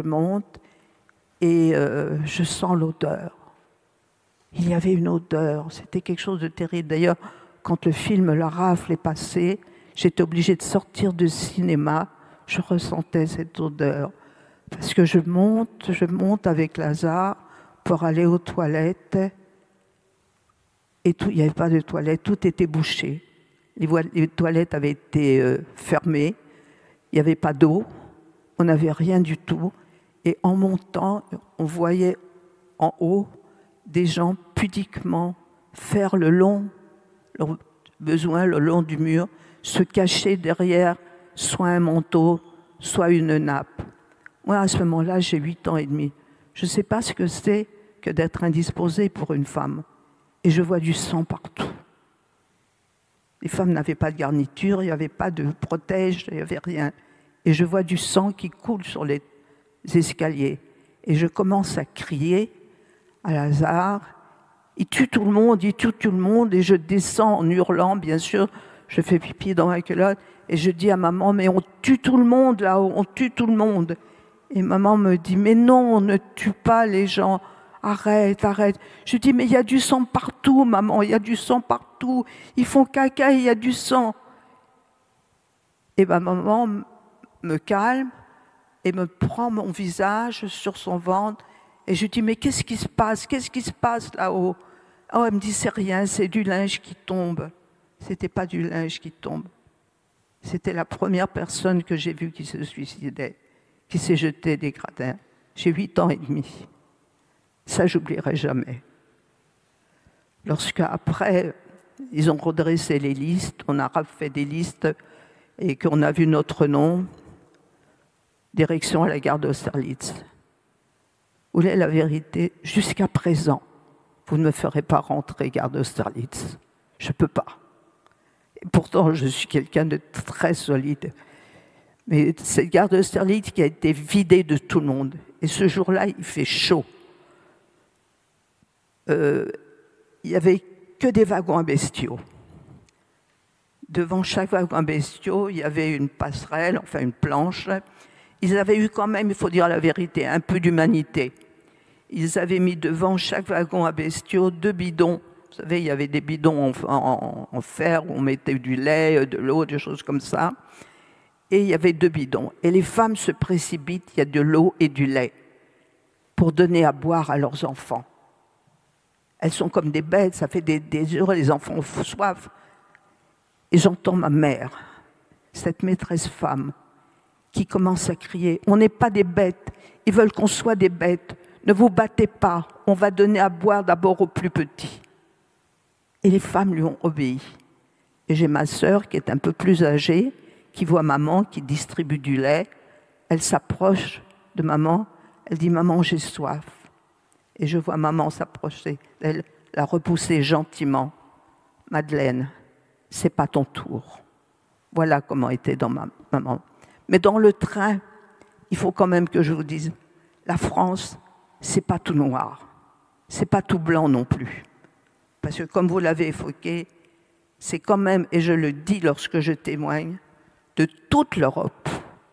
et je sens l'odeur. Il y avait une odeur, c'était quelque chose de terrible. D'ailleurs, quand le film La Rafle est passé, j'étais obligée de sortir du cinéma. Je ressentais cette odeur. Parce que je monte avec Lazare pour aller aux toilettes. Et il n'y avait pas de toilettes, tout était bouché. Les toilettes avaient été fermées. Il n'y avait pas d'eau. On n'avait rien du tout. Et en montant, on voyait en haut des gens pudiquement faire leurs besoins le long du mur, se cacher derrière soit un manteau, soit une nappe. Moi, à ce moment-là, j'ai 8 ans et demi. Je ne sais pas ce que c'est que d'être indisposée pour une femme. Et je vois du sang partout. Les femmes n'avaient pas de garniture, il n'y avait pas de protège, il n'y avait rien. Et je vois du sang qui coule sur les escaliers. Et je commence à crier à Lazare. Il tue tout le monde, il tue tout le monde. Et je descends en hurlant, bien sûr. Je fais pipi dans ma culotte. Et je dis à maman, mais on tue tout le monde là-haut, on tue tout le monde. Et maman me dit, mais non, on ne tue pas les gens. arrête, arrête. Je dis, mais il y a du sang partout, maman, il y a du sang partout. Ils font caca, il y a du sang. Et ma maman me calme et me prend mon visage sur son ventre. Et je dis, mais qu'est-ce qui se passe? Qu'est-ce qui se passe là-haut? Oh, elle me dit, c'est rien, c'est du linge qui tombe. C'était pas du linge qui tombe. C'était la première personne que j'ai vue qui se suicidait, qui s'est jetée des gradins. J'ai 8 ans et demi. Ça, j'oublierai jamais. Lorsqu'après, ils ont redressé les listes, on a refait des listes et qu'on a vu notre nom, direction à la gare d'Austerlitz. Où est la vérité? Jusqu'à présent, vous ne me ferez pas rentrer gare d'Austerlitz. Je ne peux pas. Et pourtant, je suis quelqu'un de très solide. Mais cette gare d'Austerlitz qui a été vidée de tout le monde. Et ce jour-là, il fait chaud. Il n'y avait que des wagons à bestiaux. Devant chaque wagon à bestiaux, il y avait une passerelle, enfin une planche. Ils avaient eu quand même, il faut dire la vérité, un peu d'humanité. Ils avaient mis devant chaque wagon à bestiaux 2 bidons. Vous savez, il y avait des bidons en fer où on mettait du lait, de l'eau, des choses comme ça. Et il y avait 2 bidons. Et les femmes se précipitent, il y a de l'eau et du lait, pour donner à boire à leurs enfants. Elles sont comme des bêtes, ça fait des heures, les enfants ont soif. Et j'entends ma mère, cette maîtresse femme, qui commence à crier, « On n'est pas des bêtes, ils veulent qu'on soit des bêtes. Ne vous battez pas, on va donner à boire d'abord aux plus petits. » Et les femmes lui ont obéi. Et j'ai ma sœur qui est un peu plus âgée, qui voit maman qui distribue du lait. Elle s'approche de maman, elle dit « Maman, j'ai soif. » Et je vois maman s'approcher, elle la repousser gentiment. « Madeleine, c'est pas ton tour. » Voilà comment était dans ma maman. Mais dans le train, il faut quand même que je vous dise, la France, c'est pas tout noir, c'est pas tout blanc non plus. Parce que comme vous l'avez évoqué, c'est quand même, et je le dis lorsque je témoigne, de toute l'Europe,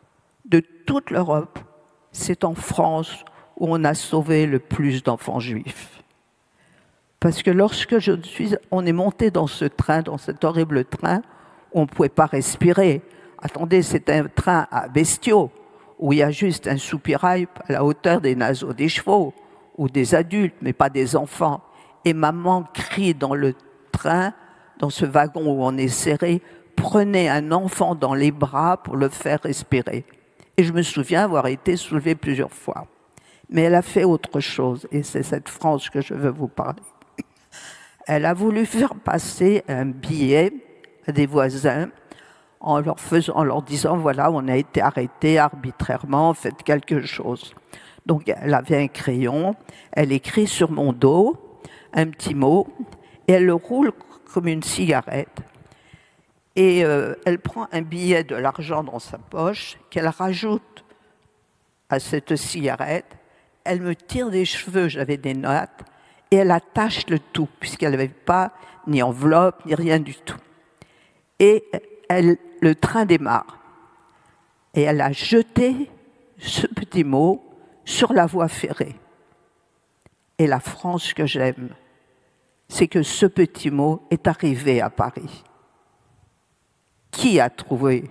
c'est en France où on a sauvé le plus d'enfants juifs. Parce que lorsque on est monté dans ce train, dans cet horrible train, on ne pouvait pas respirer. Attendez, c'est un train à bestiaux, où il y a juste un soupirail à la hauteur des naseaux des chevaux, ou des adultes, mais pas des enfants. Et maman crie dans le train, dans ce wagon où on est serré, prenez un enfant dans les bras pour le faire respirer. Et je me souviens avoir été soulevée plusieurs fois. Mais elle a fait autre chose, et c'est cette France que je veux vous parler. Elle a voulu faire passer un billet à des voisins en leur disant, voilà, on a été arrêtés arbitrairement, faites quelque chose. Donc elle avait un crayon, elle écrit sur mon dos un petit mot, et elle le roule comme une cigarette. Et elle prend un billet de l'argent dans sa poche, qu'elle rajoute à cette cigarette. Elle me tire des cheveux, j'avais des notes, et elle attache le tout, puisqu'elle n'avait pas ni enveloppe, ni rien du tout. Et le train démarre. Et elle a jeté ce petit mot sur la voie ferrée. Et la France que j'aime, c'est que ce petit mot est arrivé à Paris. Qui a trouvé?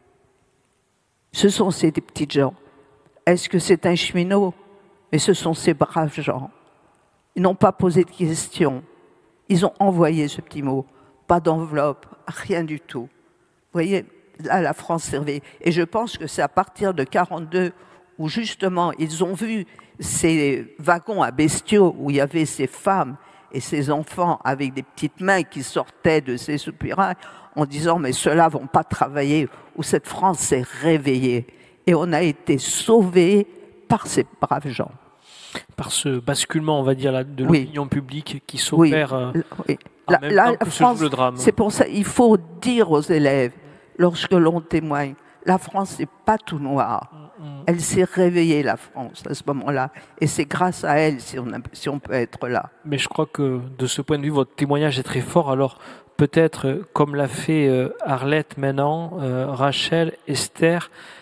Ce sont ces petits gens. Est-ce que c'est un cheminot? Mais ce sont ces braves gens. Ils n'ont pas posé de questions. Ils ont envoyé ce petit mot. Pas d'enveloppe, rien du tout. Vous voyez, là, la France servait. Et je pense que c'est à partir de 1942 où, justement, ils ont vu ces wagons à bestiaux où il y avait ces femmes et ces enfants avec des petites mains qui sortaient de ces soupirails en disant « mais ceux-là ne vont pas travailler », où cette France s'est réveillée. Et on a été sauvés par ces braves gens. Par ce basculement, on va dire, de l'opinion publique qui s'opère oui. en même temps que se joue le drame. C'est pour ça qu'il faut dire aux élèves, lorsque l'on témoigne, la France n'est pas tout noir. Elle s'est réveillée, la France, à ce moment-là. Et c'est grâce à elle si on peut être là. Mais je crois que, de ce point de vue, votre témoignage est très fort. Alors, peut-être, comme l'a fait Arlette maintenant, Rachel, Esther,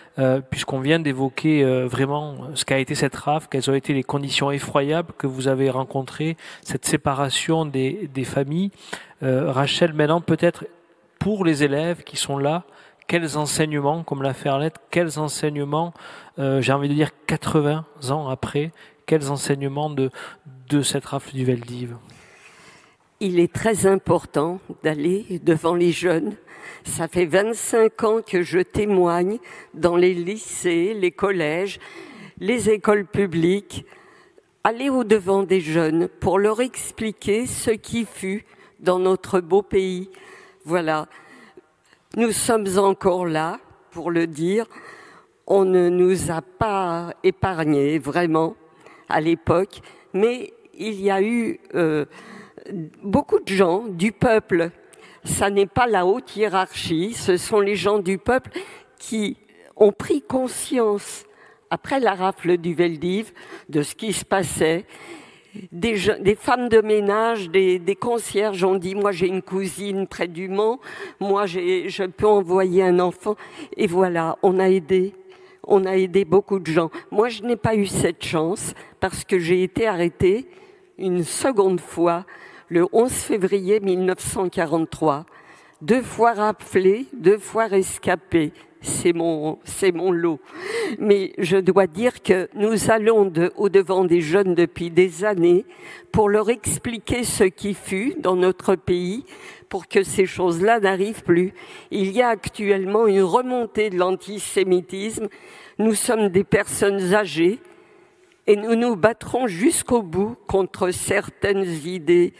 puisqu'on vient d'évoquer vraiment ce qu'a été cette rafle, quelles ont été les conditions effroyables que vous avez rencontrées, cette séparation des familles. Rachel, maintenant peut-être pour les élèves qui sont là, quels enseignements, comme l'a fait Arlette, quels enseignements, j'ai envie de dire 80 ans après, quels enseignements de cette rafle du Veldiv? Il est très important d'aller devant les jeunes. Ça fait 25 ans que je témoigne dans les lycées, les collèges, les écoles publiques. Aller au-devant des jeunes pour leur expliquer ce qui fut dans notre beau pays. Voilà. Nous sommes encore là, pour le dire. On ne nous a pas épargnés, vraiment, à l'époque. Mais il y a eu beaucoup de gens du peuple. Ça n'est pas la haute hiérarchie, ce sont les gens du peuple qui ont pris conscience, après la rafle du Veldiv, de ce qui se passait. Des femmes de ménage, des concierges ont dit « Moi, j'ai une cousine près du Mans, moi, je peux envoyer un enfant. » Et voilà, on a aidé beaucoup de gens. Moi, je n'ai pas eu cette chance parce que j'ai été arrêtée une seconde fois le 11 février 1943. 2 fois raflée, 2 fois rescapée. C'est mon lot. Mais je dois dire que nous allons au-devant des jeunes depuis des années pour leur expliquer ce qui fut dans notre pays, pour que ces choses-là n'arrivent plus. Il y a actuellement une remontée de l'antisémitisme. Nous sommes des personnes âgées et nous nous battrons jusqu'au bout contre certaines idées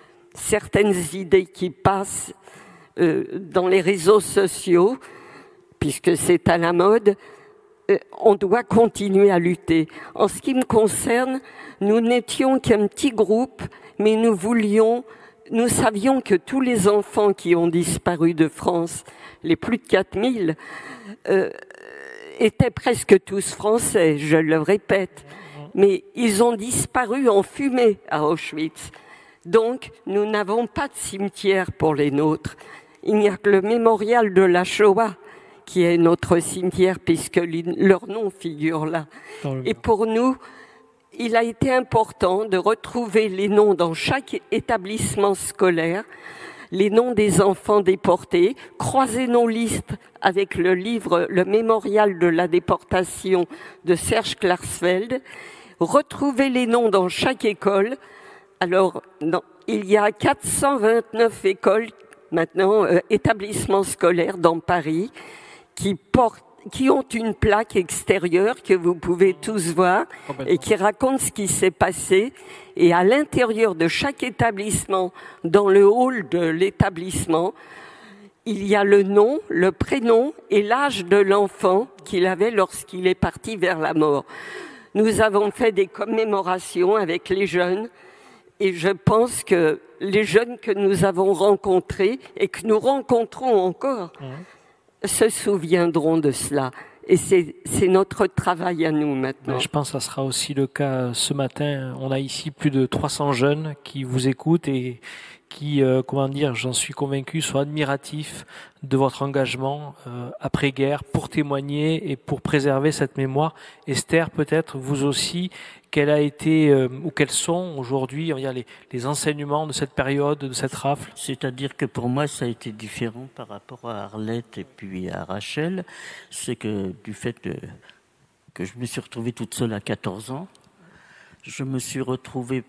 qui passent dans les réseaux sociaux, puisque c'est à la mode. On doit continuer à lutter. En ce qui me concerne, nous n'étions qu'un petit groupe, mais nous savions que tous les enfants qui ont disparu de France, les plus de 4000, étaient presque tous français, je le répète. Mais ils ont disparu en fumée à Auschwitz. Donc, nous n'avons pas de cimetière pour les nôtres. Il n'y a que le mémorial de la Shoah qui est notre cimetière, puisque leur nom figure là. Et pour nous, il a été important de retrouver les noms dans chaque établissement scolaire, les noms des enfants déportés, croiser nos listes avec le livre « Le mémorial de la déportation » de Serge Klarsfeld, retrouver les noms dans chaque école. Alors, il y a 429 écoles maintenant, établissements scolaires dans Paris, qui ont une plaque extérieure que vous pouvez tous voir et qui raconte ce qui s'est passé. Et à l'intérieur de chaque établissement, dans le hall de l'établissement, il y a le nom, le prénom et l'âge de l'enfant qu'il avait lorsqu'il est parti vers la mort. Nous avons fait des commémorations avec les jeunes et je pense que les jeunes que nous avons rencontrés et que nous rencontrons encore se souviendront de cela. Et c'est notre travail à nous maintenant. Je pense que ça sera aussi le cas ce matin. On a ici plus de 300 jeunes qui vous écoutent et qui, j'en suis convaincu, sont admiratifs de votre engagement après-guerre pour témoigner et pour préserver cette mémoire. Esther, peut-être vous aussi, quel a été ou quels sont aujourd'hui les enseignements de cette période, de cette rafle? C'est-à-dire que pour moi, ça a été différent par rapport à Arlette et puis à Rachel. C'est que du fait que je me suis retrouvée toute seule à 14 ans, je me suis retrouvée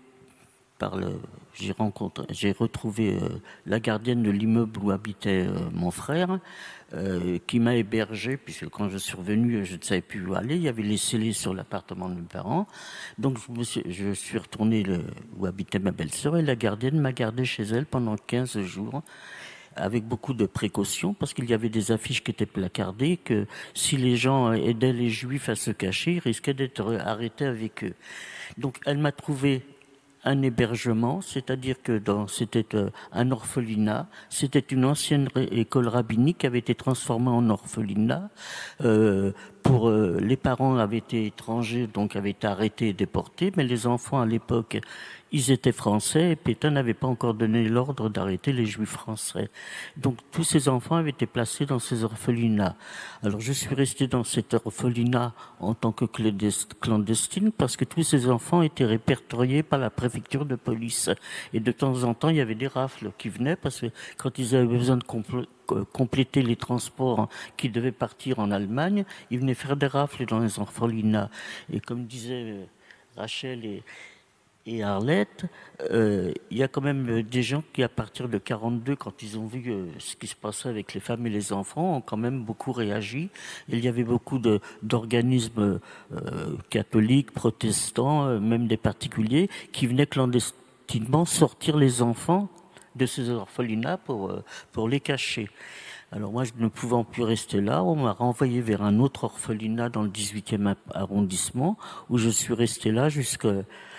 j'ai retrouvé la gardienne de l'immeuble où habitait mon frère, qui m'a hébergé, puisque quand je suis revenu, je ne savais plus où aller. Il y avait les scellés sur l'appartement de mes parents. Donc je suis retourné où habitait ma belle-sœur, et la gardienne m'a gardé chez elle pendant 15 jours, avec beaucoup de précautions, parce qu'il y avait des affiches qui étaient placardées, que si les gens aidaient les Juifs à se cacher, ils risquaient d'être arrêtés avec eux. Donc elle m'a trouvé un hébergement, c'est-à-dire que c'était un orphelinat, c'était une ancienne école rabbinique qui avait été transformée en orphelinat les parents avaient été étrangers, donc avaient été arrêtés et déportés, mais les enfants à l'époque, ils étaient français et Pétain n'avait pas encore donné l'ordre d'arrêter les juifs français. Donc tous ces enfants avaient été placés dans ces orphelinats. Alors je suis resté dans cet orphelinat en tant que clandestine parce que tous ces enfants étaient répertoriés par la préfecture de police. Et de temps en temps, il y avait des rafles qui venaient parce que quand ils avaient besoin de compléter les transports qui devaient partir en Allemagne, ils venaient faire des rafles dans les orphelinats. Et comme disaient Rachel et Arlette, il y a quand même des gens qui, à partir de 42, quand ils ont vu ce qui se passait avec les femmes et les enfants, ont quand même beaucoup réagi. Il y avait beaucoup d'organismes catholiques, protestants, même des particuliers, qui venaient clandestinement sortir les enfants de ces orphelinats pour les cacher. Alors moi, je ne pouvant plus rester là, on m'a renvoyé vers un autre orphelinat dans le 18e arrondissement, où je suis resté là jusqu'en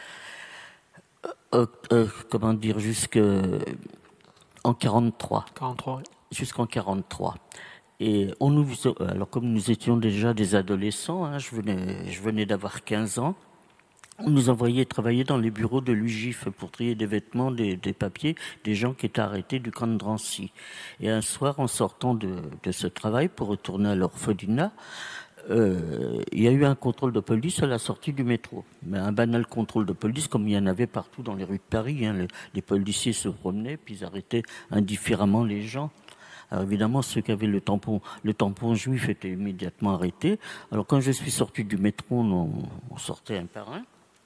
43. 43, oui. Jusqu'en 43. Et alors comme nous étions déjà des adolescents, je venais d'avoir 15 ans, on nous envoyait travailler dans les bureaux de l'UGIF pour trier des vêtements, des papiers, des gens qui étaient arrêtés du camp de Drancy. Et un soir, en sortant de ce travail pour retourner à l'orphelinat, il y a eu un contrôle de police à la sortie du métro. Mais un banal contrôle de police, comme il y en avait partout dans les rues de Paris. Les policiers se promenaient, puis ils arrêtaient indifféremment les gens. Alors évidemment, ceux qui avaient le tampon juif étaient immédiatement arrêtés. Alors quand je suis sorti du métro, on sortait un par un.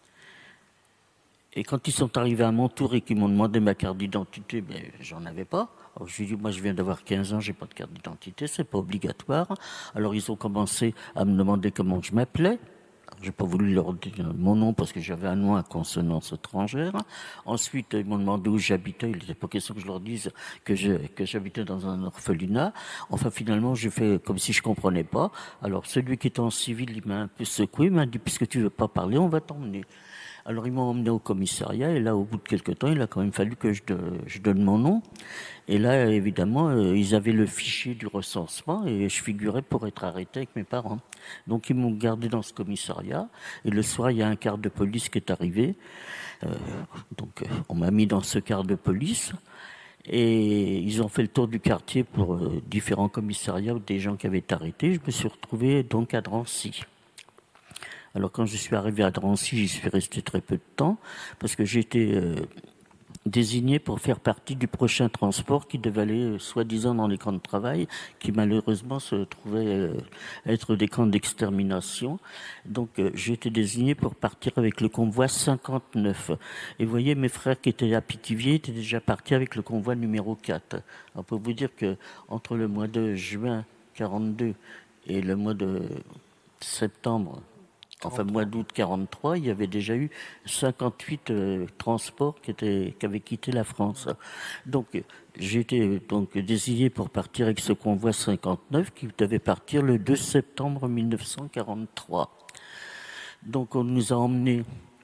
Et quand ils sont arrivés à mon tour et qu'ils m'ont demandé ma carte d'identité, j'en avais pas. Alors je lui ai dit, moi je viens d'avoir 15 ans, j'ai pas de carte d'identité, c'est pas obligatoire. Alors ils ont commencé à me demander comment je m'appelais. J'ai pas voulu leur dire mon nom parce que j'avais un nom à consonance étrangère. Ensuite, ils m'ont demandé où j'habitais. Il n'était pas question que je leur dise que j'habitais dans un orphelinat. Enfin, finalement, j'ai fait comme si je comprenais pas. Alors, celui qui était en civil, il m'a un peu secoué. Il m'a dit, puisque tu veux pas parler, on va t'emmener. Alors, ils m'ont emmené au commissariat. Et là, au bout de quelques temps, il a quand même fallu que je donne mon nom. Et là, évidemment, ils avaient le fichier du recensement et je figurais pour être arrêté avec mes parents. Donc, ils m'ont gardé dans ce commissariat. Et le soir, il y a un quart de police qui est arrivé. Donc, on m'a mis dans ce quart de police. Et ils ont fait le tour du quartier pour différents commissariats ou des gens qui avaient été arrêtés. Je me suis retrouvé donc à Drancy. Alors, quand je suis arrivé à Drancy, j'y suis resté très peu de temps parce que j'étais désigné pour faire partie du prochain transport qui devait aller soi-disant dans les camps de travail, qui malheureusement se trouvaient être des camps d'extermination. Donc j'ai été désigné pour partir avec le convoi 59. Et vous voyez, mes frères qui étaient à Pithiviers étaient déjà partis avec le convoi numéro 4. Alors pour vous dire que entre le mois de juin 42 et le mois de septembre, enfin, mois d'août 43, il y avait déjà eu 58 transports qui avaient quitté la France. Donc, j'ai été désigné pour partir avec ce convoi 59 qui devait partir le 2 septembre 1943. Donc, on nous a emmenés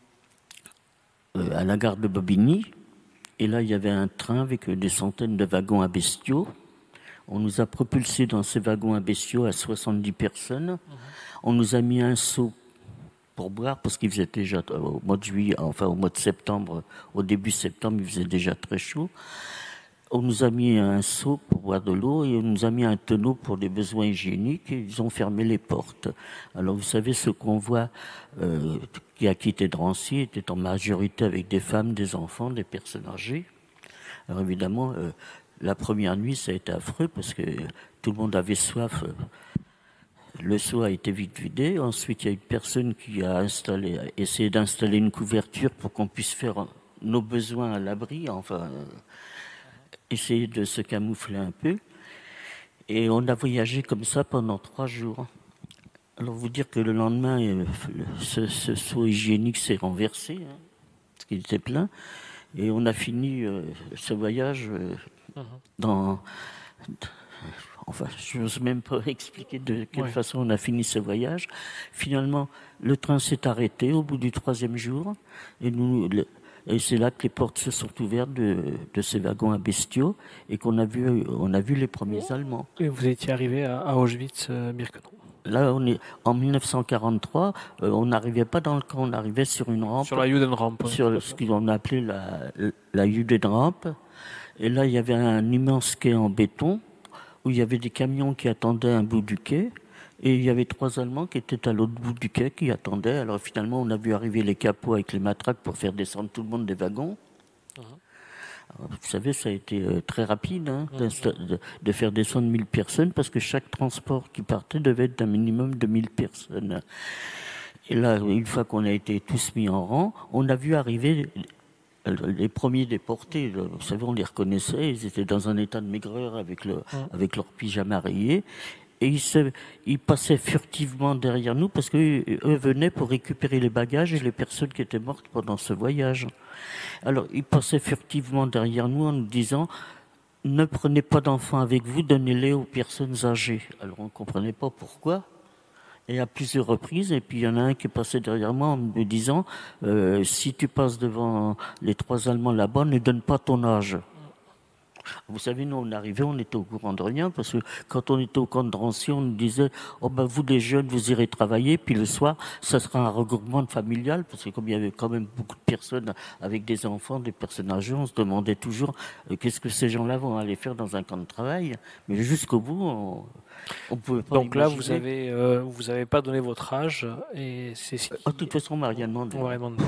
à la gare de Bobigny. Et là, il y avait un train avec des centaines de wagons à bestiaux. On nous a propulsés dans ces wagons à bestiaux à 70 personnes. On nous a mis un seau pour boire, parce qu'il faisait déjà, au mois de juillet, enfin au mois de septembre, au début septembre, il faisait déjà très chaud. On nous a mis un seau pour boire de l'eau et on nous a mis un tonneau pour des besoins hygiéniques et ils ont fermé les portes. Alors vous savez, ce convoi qui a quitté Drancy était en majorité avec des femmes, des enfants, des personnes âgées. Alors évidemment, la première nuit, ça a été affreux parce que tout le monde avait soif. Le seau a été vite vidé. Ensuite, il y a une personne qui a essayé d'installer une couverture pour qu'on puisse faire nos besoins à l'abri, enfin, essayer de se camoufler un peu. Et on a voyagé comme ça pendant 3 jours. Alors, vous dire que le lendemain, ce seau hygiénique s'est renversé, parce qu'il était plein. Et on a fini ce voyage dans... Enfin, je n'ose même pas expliquer de quelle façon on a fini ce voyage. Finalement, le train s'est arrêté au bout du 3e jour. Et c'est là que les portes se sont ouvertes de ces wagons à bestiaux et on a vu les premiers Allemands. Et vous étiez arrivé à Auschwitz-Birkenau. là, en 1943, on n'arrivait pas dans le camp, on arrivait sur une rampe. Sur la Judenrampe. Sur ce qu'on appelait la Judenrampe. Et là, il y avait un immense quai en béton, où il y avait des camions qui attendaient à un bout du quai. Et il y avait 3 Allemands qui étaient à l'autre bout du quai, qui attendaient. Alors finalement, on a vu arriver les capots avec les matraques pour faire descendre tout le monde des wagons. Alors, vous savez, ça a été très rapide de faire descendre 1000 personnes, parce que chaque transport qui partait devait être d'un minimum de 1000 personnes. Et là, une fois qu'on a été tous mis en rang, on a vu arriver les premiers déportés. Vous savez, on les reconnaissait, ils étaient dans un état de maigreur avec leur pyjama rayé. Et ils passaient furtivement derrière nous parce qu'eux venaient pour récupérer les bagages et les personnes qui étaient mortes pendant ce voyage. Alors, ils passaient furtivement derrière nous en nous disant « Ne prenez pas d'enfants avec vous, donnez-les aux personnes âgées ». Alors, on ne comprenait pas pourquoi. Et à plusieurs reprises, et puis il y en a un qui passait derrière moi en me disant « Si tu passes devant les 3 Allemands là-bas, ne donne pas ton âge ». Vous savez, nous, on arrivait, on était au courant de rien, parce que quand on était au camp de Drancy, on nous disait « Oh ben, vous les jeunes, vous irez travailler, puis le soir, ça sera un regroupement familial », parce que comme il y avait quand même beaucoup de personnes avec des enfants, des personnes âgées, on se demandait toujours qu'est-ce que ces gens-là vont aller faire dans un camp de travail. Mais jusqu'au bout, on pouvait pas Donc imaginer. là, vous avez pas donné votre âge, et c'est ce qui... De toute façon, on m'a rien demandé.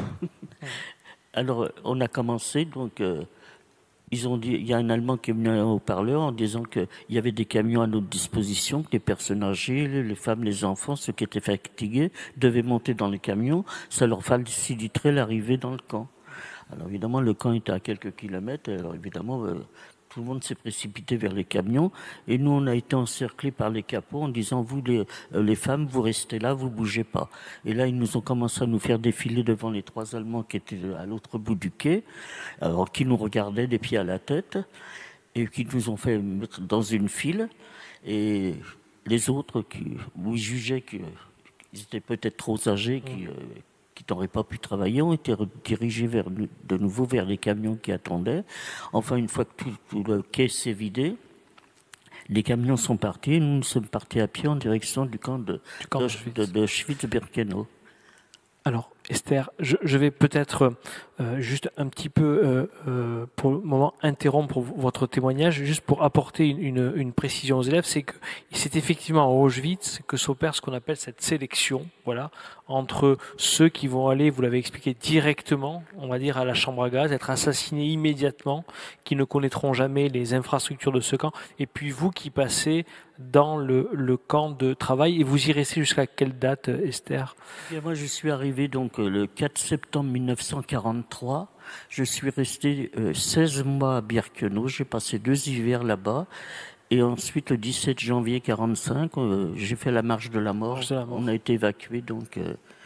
Alors, on a commencé, donc... Ils ont dit, il y a un Allemand qui est venu au parleur en disant qu'il y avait des camions à notre disposition, que les personnes âgées, les femmes, les enfants, ceux qui étaient fatigués, devaient monter dans les camions. Ça leur faciliterait l'arrivée dans le camp. Alors évidemment, le camp était à quelques kilomètres. Alors évidemment, tout le monde s'est précipité vers les camions. Et nous, on a été encerclés par les capots en disant, vous, les femmes, vous restez là, vous bougez pas. Et là, ils nous ont commencé à nous faire défiler devant les 3 Allemands qui étaient à l'autre bout du quai, alors qui nous regardaient des pieds à la tête, et qui nous ont fait mettre dans une file. Et les autres, où ils jugeaient qu'ils étaient peut-être trop âgés, qui n'auraient pas pu travailler, ont été dirigés de nouveau vers les camions qui attendaient. Enfin, une fois que tout le quai s'est vidé, les camions sont partis et nous sommes partis à pied en direction du camp de Auschwitz-Birkenau. Alors, Esther, je vais peut-être juste un petit peu, pour le moment, interrompre votre témoignage, juste pour apporter une précision aux élèves, c'est que c'est effectivement à Auschwitz que s'opère ce qu'on appelle cette sélection, voilà, entre ceux qui vont aller, vous l'avez expliqué, directement, on va dire, à la chambre à gaz, être assassinés immédiatement, qui ne connaîtront jamais les infrastructures de ce camp, et puis vous qui passez dans le camp de travail, et vous y restez jusqu'à quelle date, Esther ? Et moi, je suis arrivé donc le 4 septembre 1943. Je suis resté 16 mois à Birkenau. J'ai passé 2 hivers là-bas. Et ensuite, le 17 janvier 1945, j'ai fait la marche de la mort. On a été évacués, donc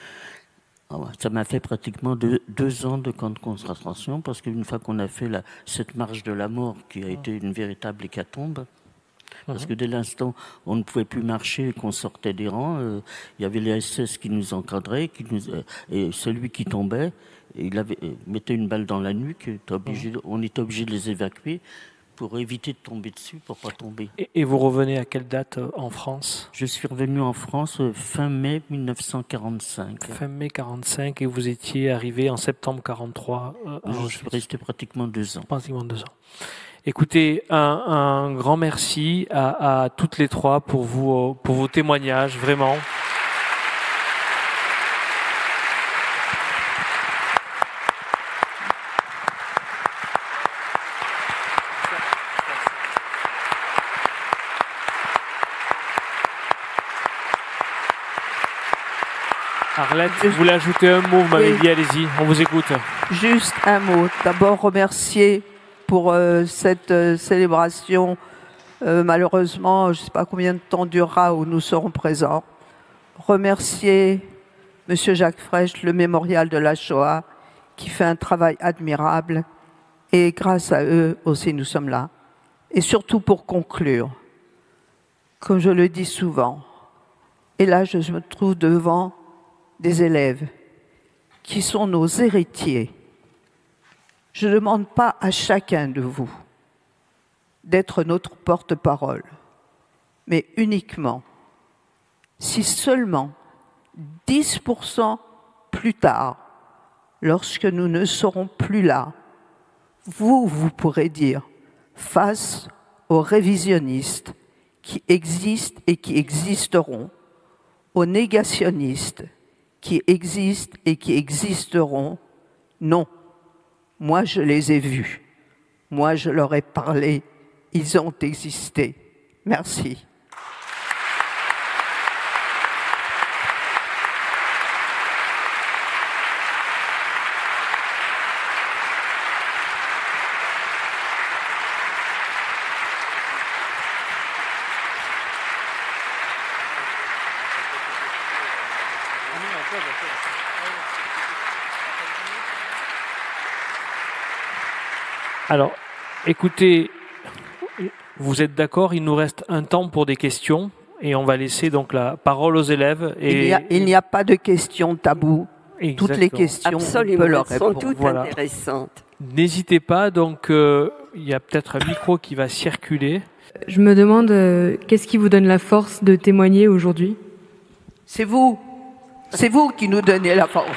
ça m'a fait pratiquement 2 ans de camp de concentration, parce qu'une fois qu'on a fait cette marche de la mort, qui a été une véritable hécatombe, parce que dès l'instant on ne pouvait plus marcher et qu'on sortait des rangs, il y avait les SS qui nous encadraient, et celui qui tombait, il mettait une balle dans la nuque, on était obligé de les évacuer pour éviter de tomber dessus, pour pas tomber. Et vous revenez à quelle date en France ? Je suis revenu en France fin mai 1945. Fin mai 1945, et vous étiez arrivé en septembre 1943 Je suis resté pratiquement 2 ans. Pratiquement 2 ans. Écoutez, un grand merci à toutes les 3 pour vos témoignages, vraiment. Arlette, vous voulez ajouter un mot, vous m'avez dit, allez-y, on vous écoute. Juste un mot. D'abord, remercier pour cette célébration. Malheureusement, je ne sais pas combien de temps durera où nous serons présents. Remercier M. Jacques Fresch, le mémorial de la Shoah, qui fait un travail admirable. Et grâce à eux aussi, nous sommes là. Et surtout pour conclure, comme je le dis souvent, et là je me trouve devant des élèves qui sont nos héritiers. Je ne demande pas à chacun de vous d'être notre porte-parole, mais uniquement Si seulement 10% plus tard, lorsque nous ne serons plus là, vous pourrez dire, face aux révisionnistes qui existent et qui existeront, aux négationnistes qui existent et qui existeront, non, moi je les ai vus, moi je leur ai parlé, ils ont existé. Merci. Alors, écoutez, vous êtes d'accord, il nous reste un temps pour des questions et on va laisser donc la parole aux élèves. Et il n'y a pas de questions taboues. Exactement. Toutes les questions, absolument, on peut leur elles sont répondre. toutes Voilà. intéressantes. N'hésitez pas, donc il y a peut-être un micro qui va circuler. Je me demande, qu'est-ce qui vous donne la force de témoigner aujourd'hui ? C'est vous qui nous donnez la force.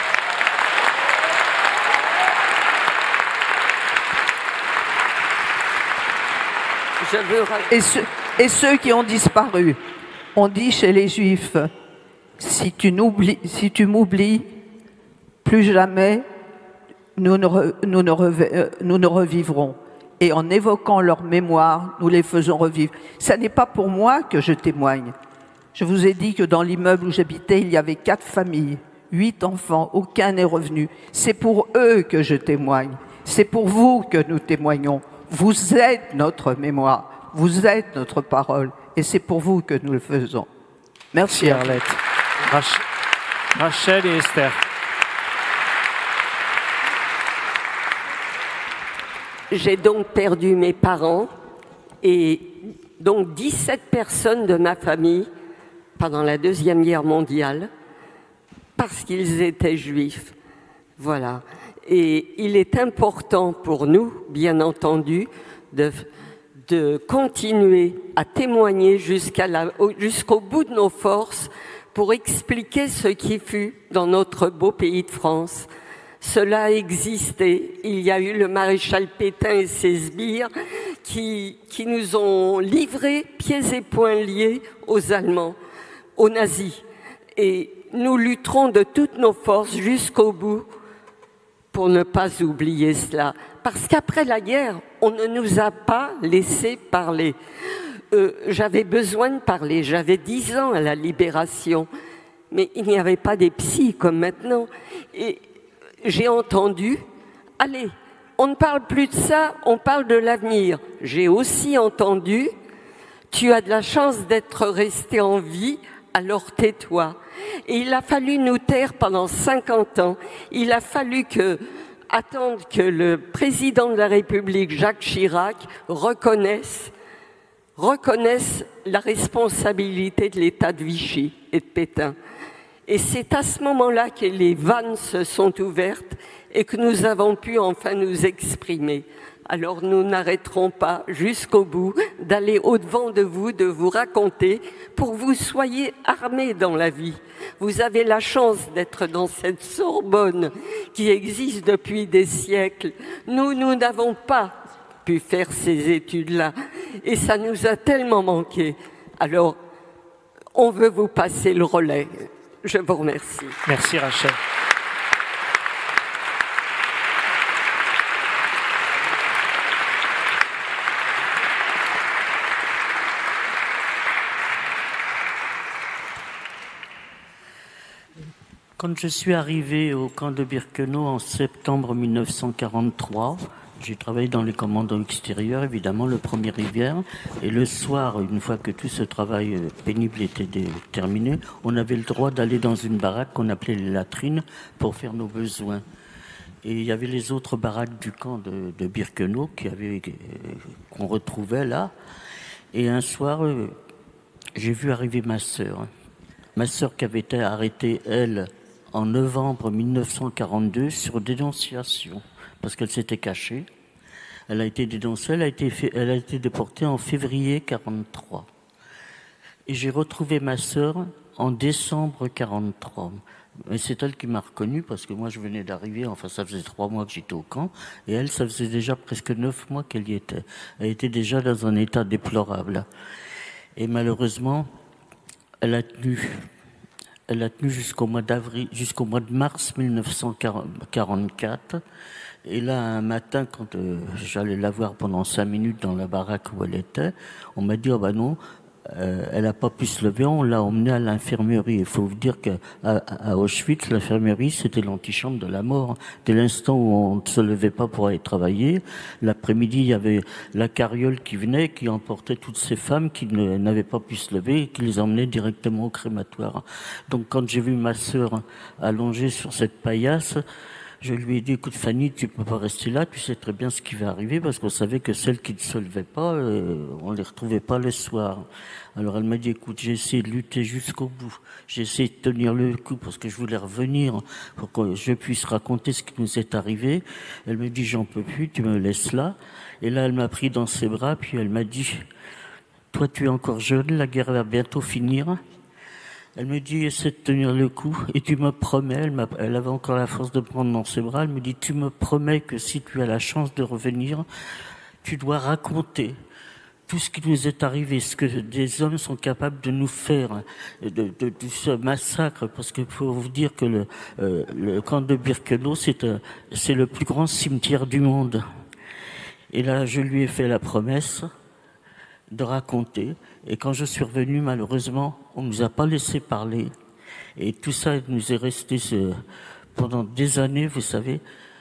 Je veux... Et ceux qui ont disparu, on dit chez les Juifs, si tu m'oublies, plus jamais nous ne revivrons. Et en évoquant leur mémoire, nous les faisons revivre. Ce n'est pas pour moi que je témoigne. Je vous ai dit que dans l'immeuble où j'habitais, il y avait 4 familles, 8 enfants, aucun n'est revenu. C'est pour eux que je témoigne. C'est pour vous que nous témoignons. Vous êtes notre mémoire, vous êtes notre parole, et c'est pour vous que nous le faisons. Merci Arlette, Rachel et Esther. J'ai donc perdu mes parents et donc 17 personnes de ma famille pendant la Deuxième Guerre mondiale parce qu'ils étaient juifs. Voilà. Et il est important pour nous, bien entendu, de continuer à témoigner jusqu'au bout de nos forces pour expliquer ce qui fut dans notre beau pays de France. Cela a existé. Il y a eu le maréchal Pétain et ses sbires qui nous ont livrés pieds et poings liés aux Allemands, aux nazis. Et nous lutterons de toutes nos forces jusqu'au bout pour ne pas oublier cela. Parce qu'après la guerre, on ne nous a pas laissé parler. J'avais besoin de parler. J'avais 10 ans à la Libération. Mais il n'y avait pas des psys comme maintenant. Et j'ai entendu, allez, on ne parle plus de ça, on parle de l'avenir. J'ai aussi entendu, tu as de la chance d'être resté en vie, alors tais-toi. Et il a fallu nous taire pendant 50 ans. Il a fallu attendre que le président de la République, Jacques Chirac, reconnaisse la responsabilité de l'État de Vichy et de Pétain. Et c'est à ce moment-là que les vannes se sont ouvertes et que nous avons pu enfin nous exprimer. Alors nous n'arrêterons pas jusqu'au bout d'aller au-devant de vous raconter pour que vous soyez armés dans la vie. Vous avez la chance d'être dans cette Sorbonne qui existe depuis des siècles. Nous n'avons pas pu faire ces études-là et ça nous a tellement manqué. Alors, on veut vous passer le relais. Je vous remercie. Merci Rachel. Quand je suis arrivé au camp de Birkenau en septembre 1943, j'ai travaillé dans les commandos extérieurs, évidemment, le 1er hiver. Et le soir, une fois que tout ce travail pénible était terminé, on avait le droit d'aller dans une baraque qu'on appelait les latrines pour faire nos besoins. Et il y avait les autres baraques du camp de Birkenau qu'on retrouvait là. Et un soir, j'ai vu arriver ma sœur. Ma sœur qui avait été arrêtée, elle, en novembre 1942 sur dénonciation, parce qu'elle s'était cachée. Elle a été dénoncée, elle a été déportée en février 1943. Et j'ai retrouvé ma sœur en décembre 43. Mais c'est elle qui m'a reconnu parce que moi je venais d'arriver, enfin ça faisait 3 mois que j'étais au camp, et elle, ça faisait déjà presque 9 mois qu'elle y était. Elle était déjà dans un état déplorable. Et malheureusement, elle a tenu jusqu'au mois d'avril, jusqu'au mois de mars 1944. Et là, un matin, quand j'allais la voir pendant 5 minutes dans la baraque où elle était, on m'a dit, oh ben non, elle n'a pas pu se lever, on l'a emmenée à l'infirmerie. Il faut vous dire qu'à Auschwitz, l'infirmerie, c'était l'antichambre de la mort. Dès l'instant où on ne se levait pas pour aller travailler, l'après-midi, il y avait la carriole qui venait, qui emportait toutes ces femmes qui n'avaient pas pu se lever et qui les emmenait directement au crématoire. Donc quand j'ai vu ma sœur allongée sur cette paillasse, je lui ai dit, écoute Fanny, tu peux pas rester là, tu sais très bien ce qui va arriver, parce qu'on savait que celles qui ne se levaient pas, on les retrouvait pas le soir. Alors elle m'a dit, écoute, j'ai essayé de lutter jusqu'au bout, j'ai essayé de tenir le coup parce que je voulais revenir pour que je puisse raconter ce qui nous est arrivé. Elle me dit, j'en peux plus, tu me laisses là. Et là, elle m'a pris dans ses bras, puis elle m'a dit, toi tu es encore jeune, la guerre va bientôt finir. Elle me dit, essaie de tenir le coup et tu me promets, elle avait encore la force de me prendre dans ses bras, elle me dit, tu me promets que si tu as la chance de revenir, tu dois raconter tout ce qui nous est arrivé, ce que des hommes sont capables de nous faire, de ce massacre, parce qu'il faut vous dire que le camp de Birkenau, c'est le plus grand cimetière du monde. Et là, je lui ai fait la promesse de raconter. Et quand je suis revenu, malheureusement, on ne nous a pas laissé parler. Et tout ça nous est resté pendant des années, vous savez.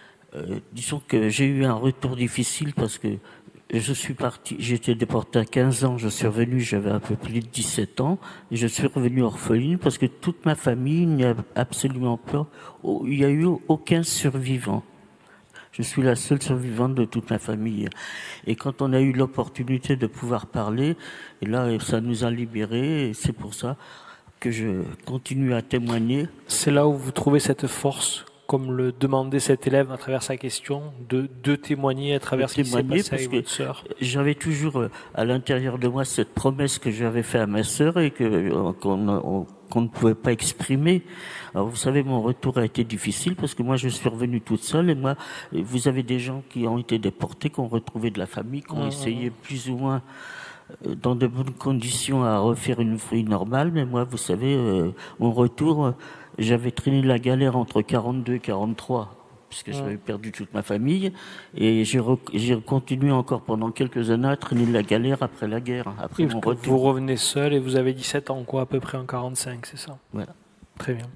Disons que j'ai eu un retour difficile parce que je suis parti, j'étais déporté à 15 ans, je suis revenu, j'avais un peu plus de 17 ans, et je suis revenu orpheline parce que toute ma famille, il n'y a absolument pas, il n'y a eu aucun survivant. Je suis la seule survivante de toute ma famille. Et quand on a eu l'opportunité de pouvoir parler, et là, ça nous a libérés, et c'est pour ça que je continue à témoigner. C'est là où vous trouvez cette force, comme le demandait cet élève à travers sa question, de témoigner à travers ce qui s'est passé avec votre sœur. J'avais toujours à l'intérieur de moi cette promesse que j'avais faite à ma sœur et qu'on ne pouvait pas exprimer. Alors vous savez, mon retour a été difficile parce que moi je suis revenu toute seule et moi, vous avez des gens qui ont été déportés, qui ont retrouvé de la famille, qui ont essayé plus ou moins dans de bonnes conditions à refaire une vie normale, mais moi, vous savez, mon retour, j'avais traîné la galère entre 42 et 43, puisque j'avais perdu toute ma famille, et j'ai continué encore pendant quelques années à traîner la galère après la guerre, après mon retour. Vous revenez seul et vous avez 17 ans, quoi, à peu près en 45, c'est ça? Voilà. Très bien.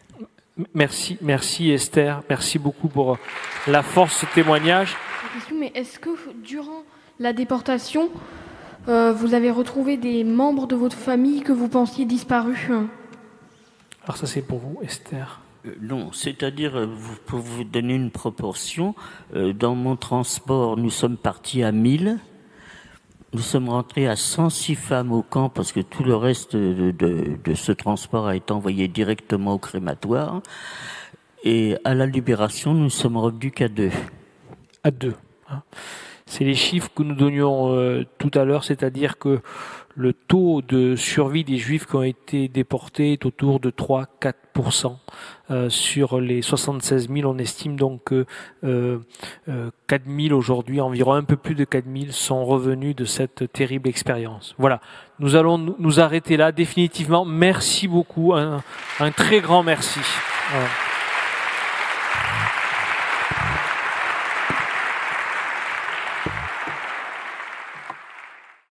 Merci Esther, merci beaucoup pour la force de ce témoignage. Mais est-ce que durant la déportation, vous avez retrouvé des membres de votre famille que vous pensiez disparus? Alors ça c'est pour vous, Esther. Non, c'est-à-dire, pour vous donner une proportion, dans mon transport, nous sommes partis à 1000. Nous sommes rentrés à 106 femmes au camp parce que tout le reste de ce transport a été envoyé directement au crématoire. Et à la libération, nous sommes revenus qu'à 2. À 2. Hein. C'est les chiffres que nous donnions tout à l'heure, c'est-à-dire que le taux de survie des Juifs qui ont été déportés est autour de 3-4%. Sur les 76 000, on estime donc que 4 000 aujourd'hui, environ un peu plus de 4 000 sont revenus de cette terrible expérience. Voilà, nous allons nous arrêter là définitivement. Merci beaucoup, un très grand merci. Voilà.